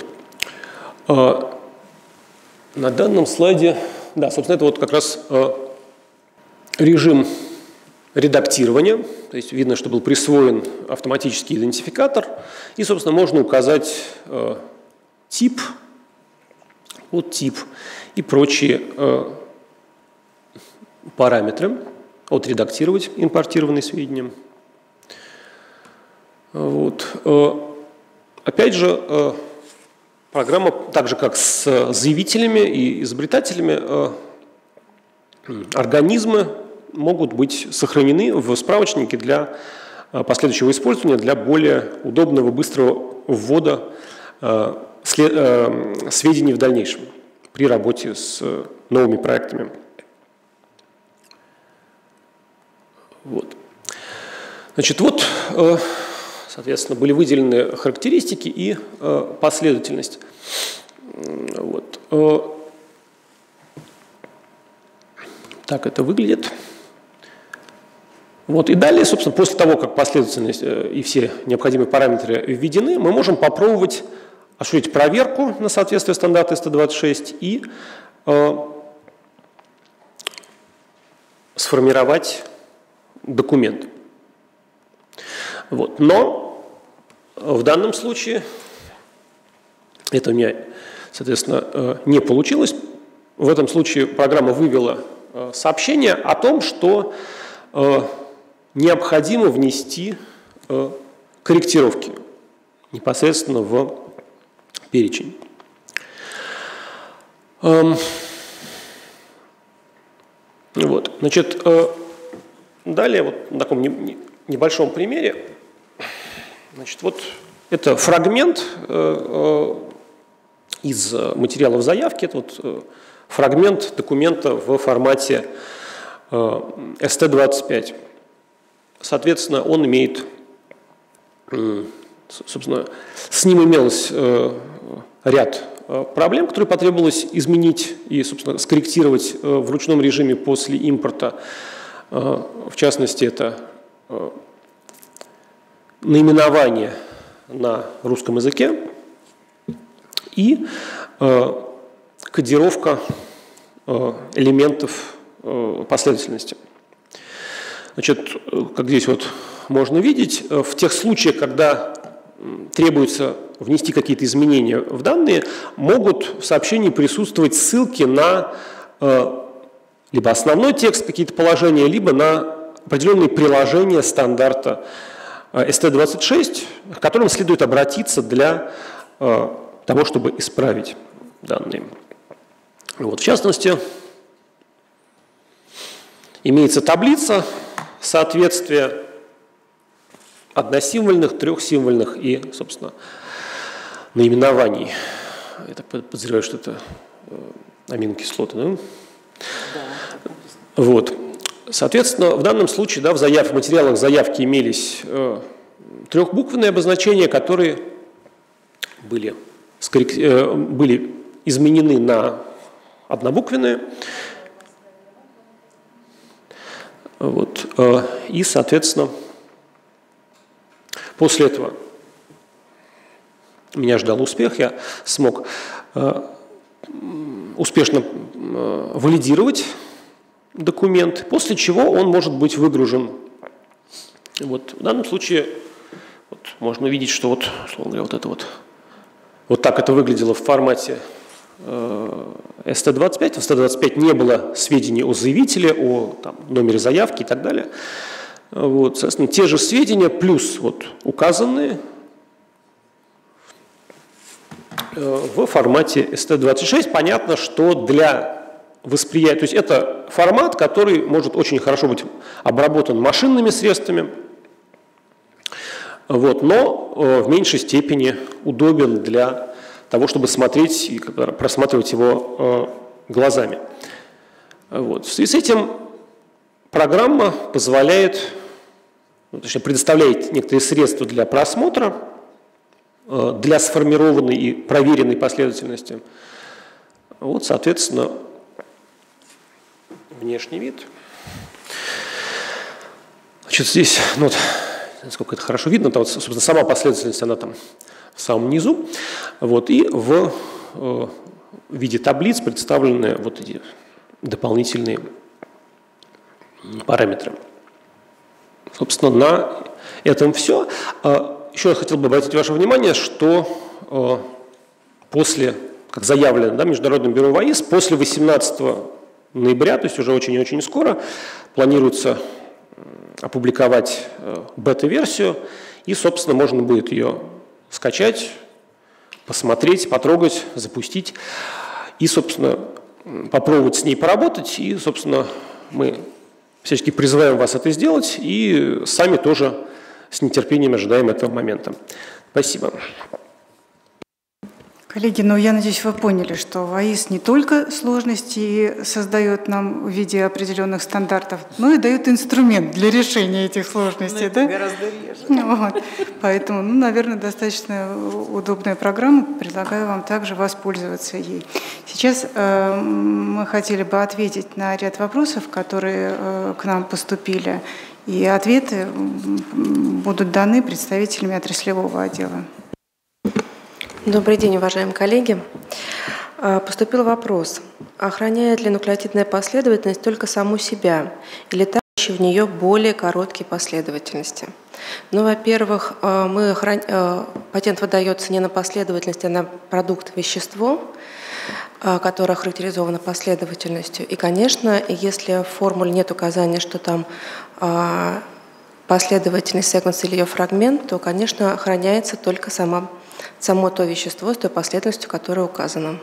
Speaker 4: На данном слайде, да, собственно, это вот как раз режим редактирования, то есть видно, что был присвоен автоматический идентификатор, и, собственно, можно указать тип вот тип и прочие параметры, отредактировать импортированные сведения. Вот. Опять же, программа, так же как с заявителями и изобретателями, организмы могут быть сохранены в справочнике для последующего использования, для более удобного, быстрого ввода сведений в дальнейшем при работе с новыми проектами. Вот. Значит, вот, соответственно, были выделены характеристики и последовательность. Вот. Так это выглядит. Вот. И далее, собственно, после того, как последовательность и все необходимые параметры введены, мы можем попробовать осуществить проверку на соответствие стандарту ST26 и сформировать документ. Вот. Но в данном случае это у меня, соответственно, не получилось. В этом случае программа вывела сообщение о том, что необходимо внести корректировки непосредственно в перечень. Вот. Значит, далее вот на таком небольшом примере, значит, вот это фрагмент из материалов заявки, это вот фрагмент документа в формате ST25. Соответственно, он имеет, собственно, с ним имелось ряд проблем, которые потребовалось изменить и, собственно, скорректировать в ручном режиме после импорта. В частности, это наименование на русском языке и кодировка элементов последовательности. Значит, как здесь вот можно видеть, в тех случаях, когда требуется внести какие-то изменения в данные, могут в сообщении присутствовать ссылки на либо основной текст, какие-то положения, либо на определенные приложения стандарта ST26, к которым следует обратиться для того, чтобы исправить данные. Вот, в частности, имеется таблица соответствия односимвольных, трехсимвольных и, собственно, наименований. Я так подозреваю, что это аминокислоты, да? Да. Вот. Соответственно, в данном случае, да, в материалах заявки имелись трехбуквенные обозначения, которые были изменены на однобуквенные. Вот. И, соответственно, после этого меня ждал успех, я смог успешно валидировать документ, после чего он может быть выгружен. Вот. В данном случае вот, можно видеть, что вот, условно говоря, вот так это выглядело в формате ST25. В ST25 не было сведений о заявителе, о номере заявки и так далее. Вот, соответственно, те же сведения плюс вот указанные в формате ST26. Понятно, что для восприятия, то есть это формат, который может очень хорошо быть обработан машинными средствами, вот, но в меньшей степени удобен для того, чтобы смотреть и просматривать его глазами. Вот. В связи с этим программа позволяет, точнее, предоставляет некоторые средства для просмотра, для сформированной и проверенной последовательности. Вот, соответственно, внешний вид. Значит, здесь, ну, вот, насколько это хорошо видно, там, вот, собственно, сама последовательность, она там в самом низу. Вот, и в виде таблиц представлены вот эти дополнительные параметры. Собственно, на этом все. Еще я хотел бы обратить ваше внимание, что после как заявлено, да, Международным бюро ВАИС, после 18 ноября, то есть уже очень и очень скоро, планируется опубликовать бета-версию, и, собственно, можно будет ее скачать, посмотреть, потрогать, запустить и, собственно, попробовать с ней поработать. И, собственно, мы всячески призываем вас это сделать и сами тоже с нетерпением ожидаем этого момента. Спасибо.
Speaker 1: Коллеги, ну я надеюсь, вы поняли, что ВАИС не только сложности создает нам в виде определенных стандартов, но и дает инструмент для решения этих сложностей. Да?
Speaker 3: Гораздо реже.
Speaker 1: Вот. Поэтому, наверное, достаточно удобная программа. Предлагаю вам также воспользоваться ей. Сейчас мы хотели бы ответить на ряд вопросов, которые к нам поступили, и ответы будут даны представителями отраслевого отдела.
Speaker 5: Добрый день, уважаемые коллеги. Поступил вопрос. Охраняет ли нуклеотидная последовательность только саму себя или также в нее более короткие последовательности? Ну, во-первых, патент выдается не на последовательность, а на продукт-вещество, которое характеризовано последовательностью. И, конечно, если в формуле нет указания, что там последовательность, секвенс или ее фрагмент, то, конечно, охраняется только само то вещество с той последовательностью, которая указана.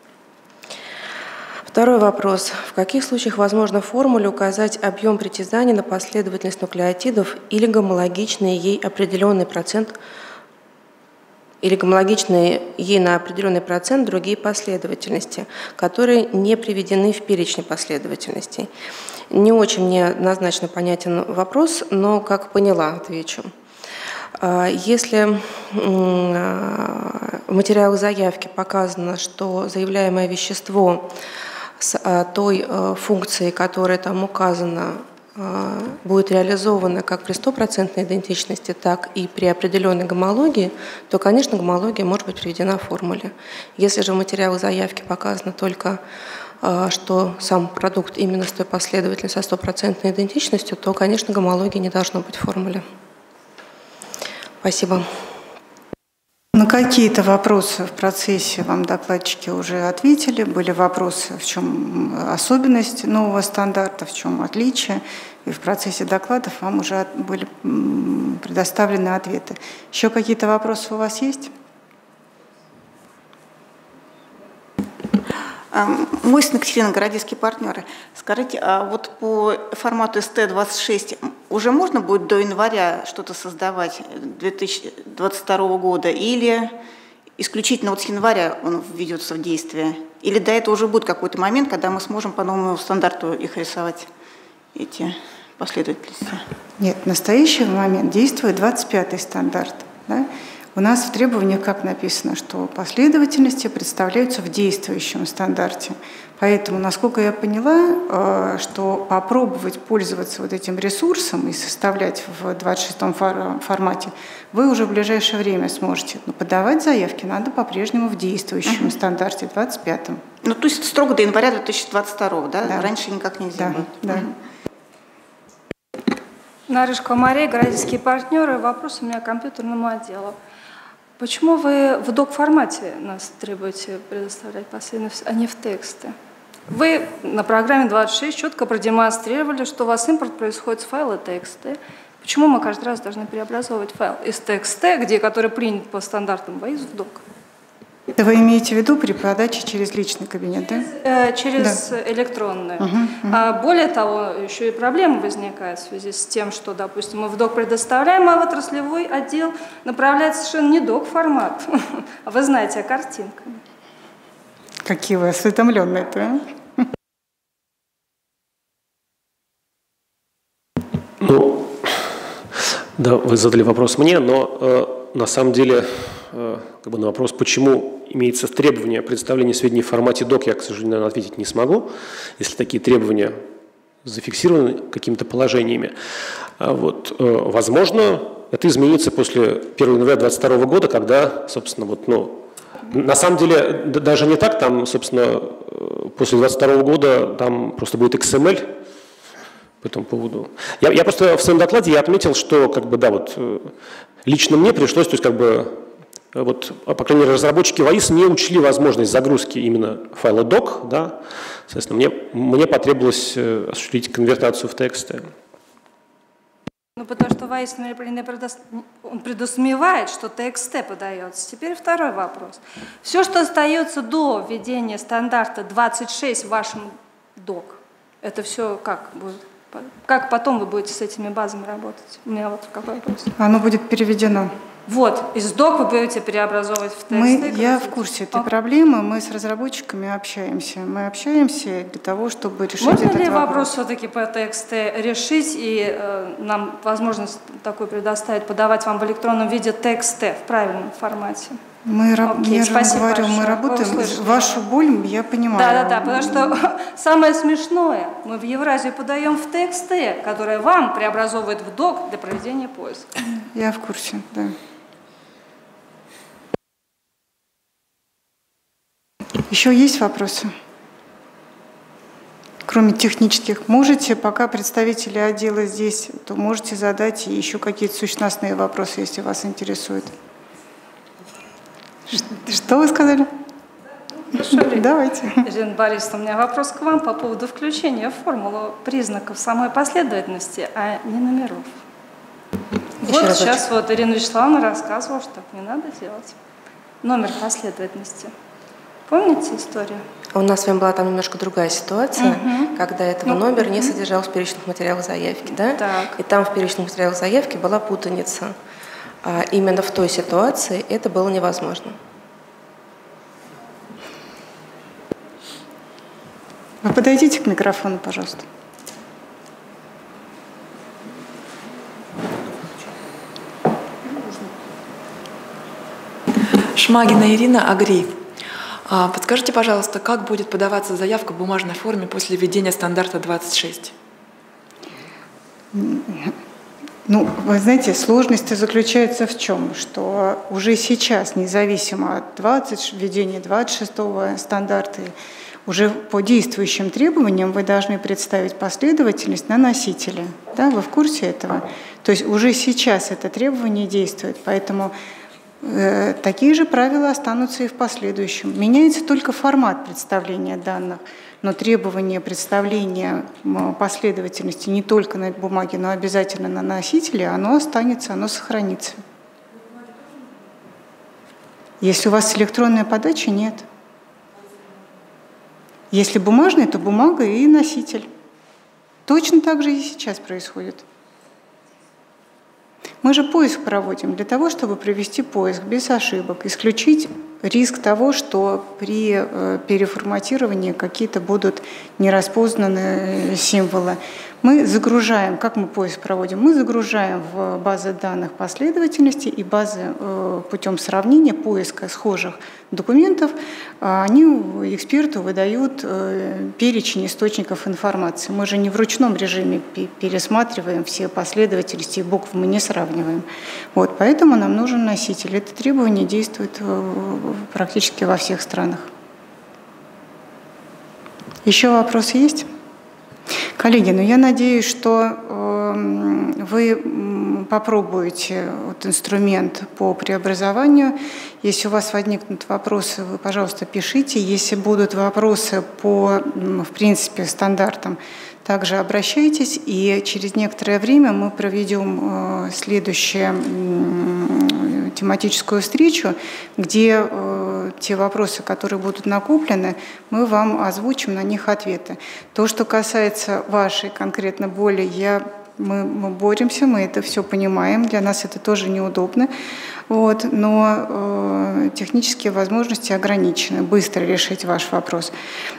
Speaker 5: Второй вопрос. В каких случаях возможно в формуле указать объем притязаний на последовательность нуклеотидов или гомологичный ей определенный процент, или гомологичные ей на определенный процент другие последовательности, которые не приведены в перечне последовательностей? Не очень мне однозначно понятен вопрос, но как поняла, отвечу. Если в материалах заявки показано, что заявляемое вещество с той функцией, которая там указана, будет реализовано как при 100% идентичности, так и при определенной гомологии, то, конечно, гомология может быть приведена в формуле. Если же в материалах заявки показано только, что сам продукт именно с той последовательностью, со 100% идентичностью, то, конечно, гомологии не должно быть в формуле. Спасибо.
Speaker 1: На какие-то вопросы в процессе вам докладчики уже ответили. Были вопросы, в чем особенность нового стандарта, в чем отличие. И в процессе докладов вам уже были предоставлены ответы. Еще какие-то вопросы у вас есть?
Speaker 6: Мосина Екатерина, Городецкие партнеры. Скажите, а вот по формату СТ-26 уже можно будет до января что-то создавать 2022 года? Или исключительно вот с января он введется в действие? Или до этого уже будет какой-то момент, когда мы сможем по новому стандарту их рисовать, эти последовательности?
Speaker 1: Нет, в настоящий момент действует 25-й стандарт. Да? У нас в требованиях как написано, что последовательности представляются в действующем стандарте. Поэтому, насколько я поняла, что попробовать пользоваться вот этим ресурсом и составлять в 26-м формате вы уже в ближайшее время сможете. Но подавать заявки надо по-прежнему в действующем стандарте, 25-м.
Speaker 6: Ну, то есть строго до января 2022, да? Да. Раньше никак нельзя было.
Speaker 1: Да.
Speaker 7: Нарышко Мария, Городецкие партнеры. Вопрос у меня к компьютерному отделу. Почему вы в док-формате нас требуете предоставлять последовательность, а не в тексты? Вы на программе 26 четко продемонстрировали, что у вас импорт происходит с файла тексты. Почему мы каждый раз должны преобразовывать файл из TXT, который принят по стандартам ВАИС, в док?
Speaker 1: Это вы имеете в виду при подаче через личный кабинет, да?
Speaker 7: Через электронную. Более того, еще и проблема возникает в связи с тем, что, допустим, мы в док предоставляем, а в отраслевой отдел направляет совершенно не док-формат. А вы знаете, а картинками.
Speaker 1: Какие вы осведомленные-то, а?
Speaker 4: Ну, да, вы задали вопрос мне, но на самом деле на вопрос, почему имеется требование представления сведений в формате док, я, к сожалению, ответить не смогу, если такие требования зафиксированы какими-то положениями. Возможно, это изменится после 1 января 2022 года, когда, собственно, на самом деле, даже не так, там, собственно, после 2022 года там просто будет XML по этому поводу. Я просто в своем докладе я отметил, что, лично мне пришлось, вот, по крайней мере, разработчики ВАИС не учли возможность загрузки именно файла doc, да, соответственно, мне потребовалось осуществить конвертацию в тексты.
Speaker 7: Ну, потому что ВАИС он предусмевает, что TXT подается. Теперь второй вопрос. Все, что остается до введения стандарта 26 в вашем док, это все как будет? Как потом вы будете с этими базами работать? У меня вот какой вопрос.
Speaker 1: Оно будет переведено.
Speaker 7: Вот, из док вы будете преобразовывать в TXT?
Speaker 1: Я в курсе этой проблемы, мы с разработчиками общаемся. Мы общаемся для того, чтобы решить этот вопрос.
Speaker 7: Можно ли вопрос все-таки по TXT решить и нам возможность такую предоставить, подавать вам в электронном виде TXT в правильном формате?
Speaker 1: Я же вам говорю, мы работаем, вашу боль я понимаю.
Speaker 7: Да, потому что самое смешное, мы в Евразию подаем в TXT, которое вам преобразовывает в док для проведения поиска.
Speaker 1: Я в курсе, да. Еще есть вопросы? Кроме технических, можете, пока представители отдела здесь, то можете задать еще какие-то сущностные вопросы, если вас интересует. Что вы сказали? Давайте.
Speaker 7: Ирина Борисовна, у меня вопрос к вам по поводу включения в формулу признаков самой последовательности, а не номеров. Вот сейчас вот Ирина Вячеславовна рассказывала, что так не надо делать. Номер последовательности. Помните историю?
Speaker 5: У нас с вами была там немножко другая ситуация, когда этого номера не содержался в перечных материалах заявки, да?
Speaker 7: Так.
Speaker 5: И там в перечных материалах заявки была путаница. А именно в той ситуации это было невозможно.
Speaker 1: Вы подойдите к микрофону, пожалуйста.
Speaker 8: Шмагина Ирина, Агри. Подскажите, пожалуйста, как будет подаваться заявка в бумажной форме после введения стандарта 26?
Speaker 1: Ну, вы знаете, сложность заключается в чем? Что уже сейчас, независимо от введения 26-го стандарта, уже по действующим требованиям вы должны представить последовательность на носителе. Да, вы в курсе этого? То есть уже сейчас это требование действует, поэтому такие же правила останутся и в последующем. Меняется только формат представления данных, но требование представления последовательности не только на бумаге, но обязательно на носителе, оно останется, оно сохранится. Если у вас электронная подача, нет. Если бумажная, то бумага и носитель. Точно так же и сейчас происходит. Мы же поиск проводим для того, чтобы провести поиск без ошибок, исключить риск того, что при переформатировании какие-то будут нераспознанные символы. Мы загружаем, как мы поиск проводим? Мы загружаем в базы данных последовательности и базы путем сравнения, поиска схожих документов. Они эксперту выдают перечень источников информации. Мы же не в ручном режиме пересматриваем все последовательности и буквы, мы не сравниваем. Вот, поэтому нам нужен носитель. Это требование действует практически во всех странах. Еще вопросы есть? Коллеги, ну я надеюсь, что вы попробуете инструмент по преобразованию. Если у вас возникнут вопросы, вы, пожалуйста, пишите. Если будут вопросы по, в принципе, стандартам, также обращайтесь. И через некоторое время мы проведем следующую тематическую встречу, где те вопросы, которые будут накоплены, мы вам озвучим на них ответы. То, что касается вашей конкретно боли, мы боремся, мы это все понимаем, для нас это тоже неудобно, вот, но технические возможности ограничены, быстро решить ваш вопрос.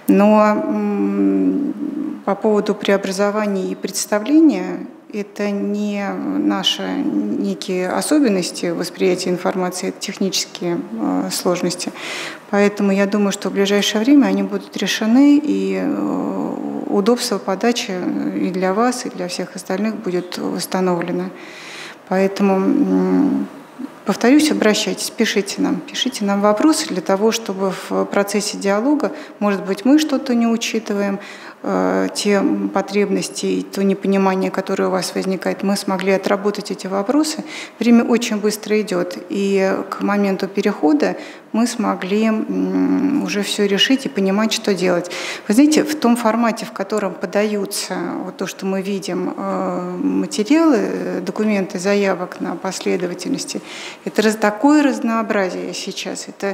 Speaker 1: Но по поводу преобразования и представления, это не наши некие особенности восприятия информации, это технические сложности. Поэтому я думаю, что в ближайшее время они будут решены, и удобство подачи и для вас, и для всех остальных будет восстановлено. Поэтому, повторюсь, обращайтесь, пишите нам вопросы для того, чтобы в процессе диалога, может быть, мы что-то не учитываем, те потребности и то непонимание, которое у вас возникает, мы смогли отработать эти вопросы. Время очень быстро идет, и к моменту перехода мы смогли уже все решить и понимать, что делать. Вы знаете, в том формате, в котором подаются вот то, что мы видим, материалы, документы заявок на последовательности, это такое разнообразие сейчас. Это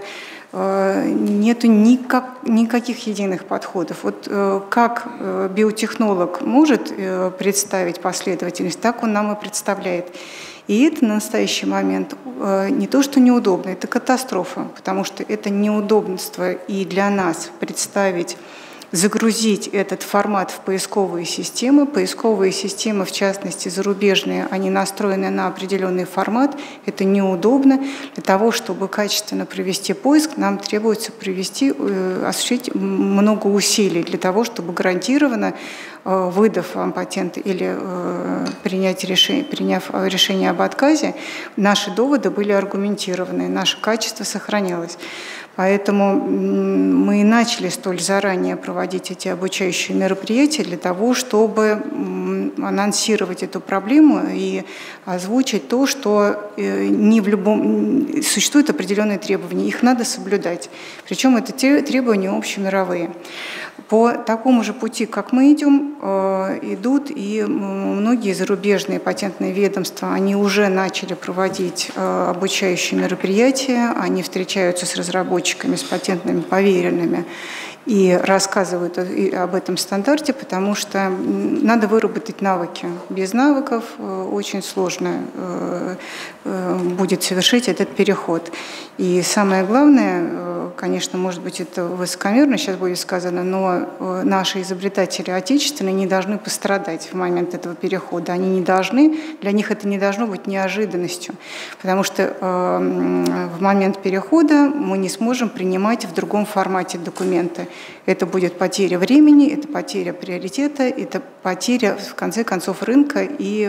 Speaker 1: нету никаких единых подходов. Вот как биотехнолог может представить последовательность, так он нам и представляет. И это на настоящий момент не то, что неудобно, это катастрофа, потому что это неудобство и для нас представить, загрузить этот формат в поисковые системы. Поисковые системы, в частности зарубежные, они настроены на определенный формат. Это неудобно. Для того, чтобы качественно провести поиск, нам требуется осуществить много усилий для того, чтобы гарантированно, выдав вам патент или приняв решение об отказе, наши доводы были аргументированы, наше качество сохранялось. Поэтому мы и начали столь заранее проводить эти обучающие мероприятия для того, чтобы анонсировать эту проблему и озвучить то, что существуют определенные требования, их надо соблюдать. Причем это требования общемировые. По такому же пути, как мы идем, идут и многие зарубежные патентные ведомства. Они уже начали проводить обучающие мероприятия, они встречаются с разработчиками, с патентными поверенными и рассказывают об этом стандарте, потому что надо выработать навыки. Без навыков очень сложно будет совершить этот переход. И самое главное, конечно, может быть, это высокомерно сейчас будет сказано, но наши изобретатели отечественные не должны пострадать в момент этого перехода. Они не должны, для них это не должно быть неожиданностью, потому что в момент перехода мы не сможем принимать в другом формате документы. Это будет потеря времени, это потеря приоритета, это потеря, в конце концов, рынка и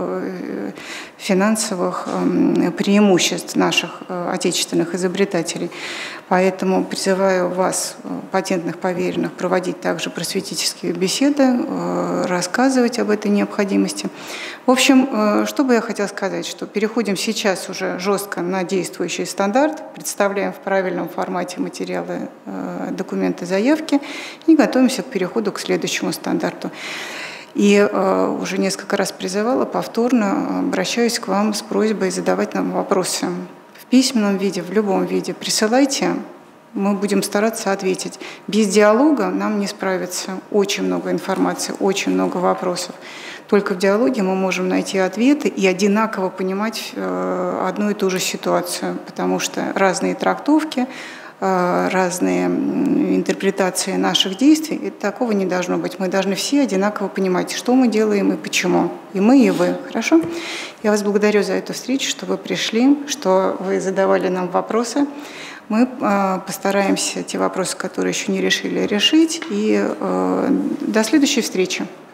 Speaker 1: финансовых преимуществ наших отечественных изобретателей. Поэтому призываю вас, патентных поверенных, проводить также просветительские беседы, рассказывать об этой необходимости. В общем, что бы я хотела сказать, что переходим сейчас уже жестко на действующий стандарт, представляем в правильном формате материалы, документы, заявки и готовимся к переходу к следующему стандарту. И уже несколько раз призывала, повторно обращаюсь к вам с просьбой задавать нам вопросы в письменном виде, в любом виде. Присылайте, мы будем стараться ответить. Без диалога нам не справиться. Очень много информации, очень много вопросов. Только в диалоге мы можем найти ответы и одинаково понимать одну и ту же ситуацию, потому что разные трактовки, разные интерпретации наших действий, и такого не должно быть. Мы должны все одинаково понимать, что мы делаем и почему. И мы, и вы. Хорошо? Я вас благодарю за эту встречу, что вы пришли, что вы задавали нам вопросы. Мы постараемся те вопросы, которые еще не решили, решить. И до следующей встречи.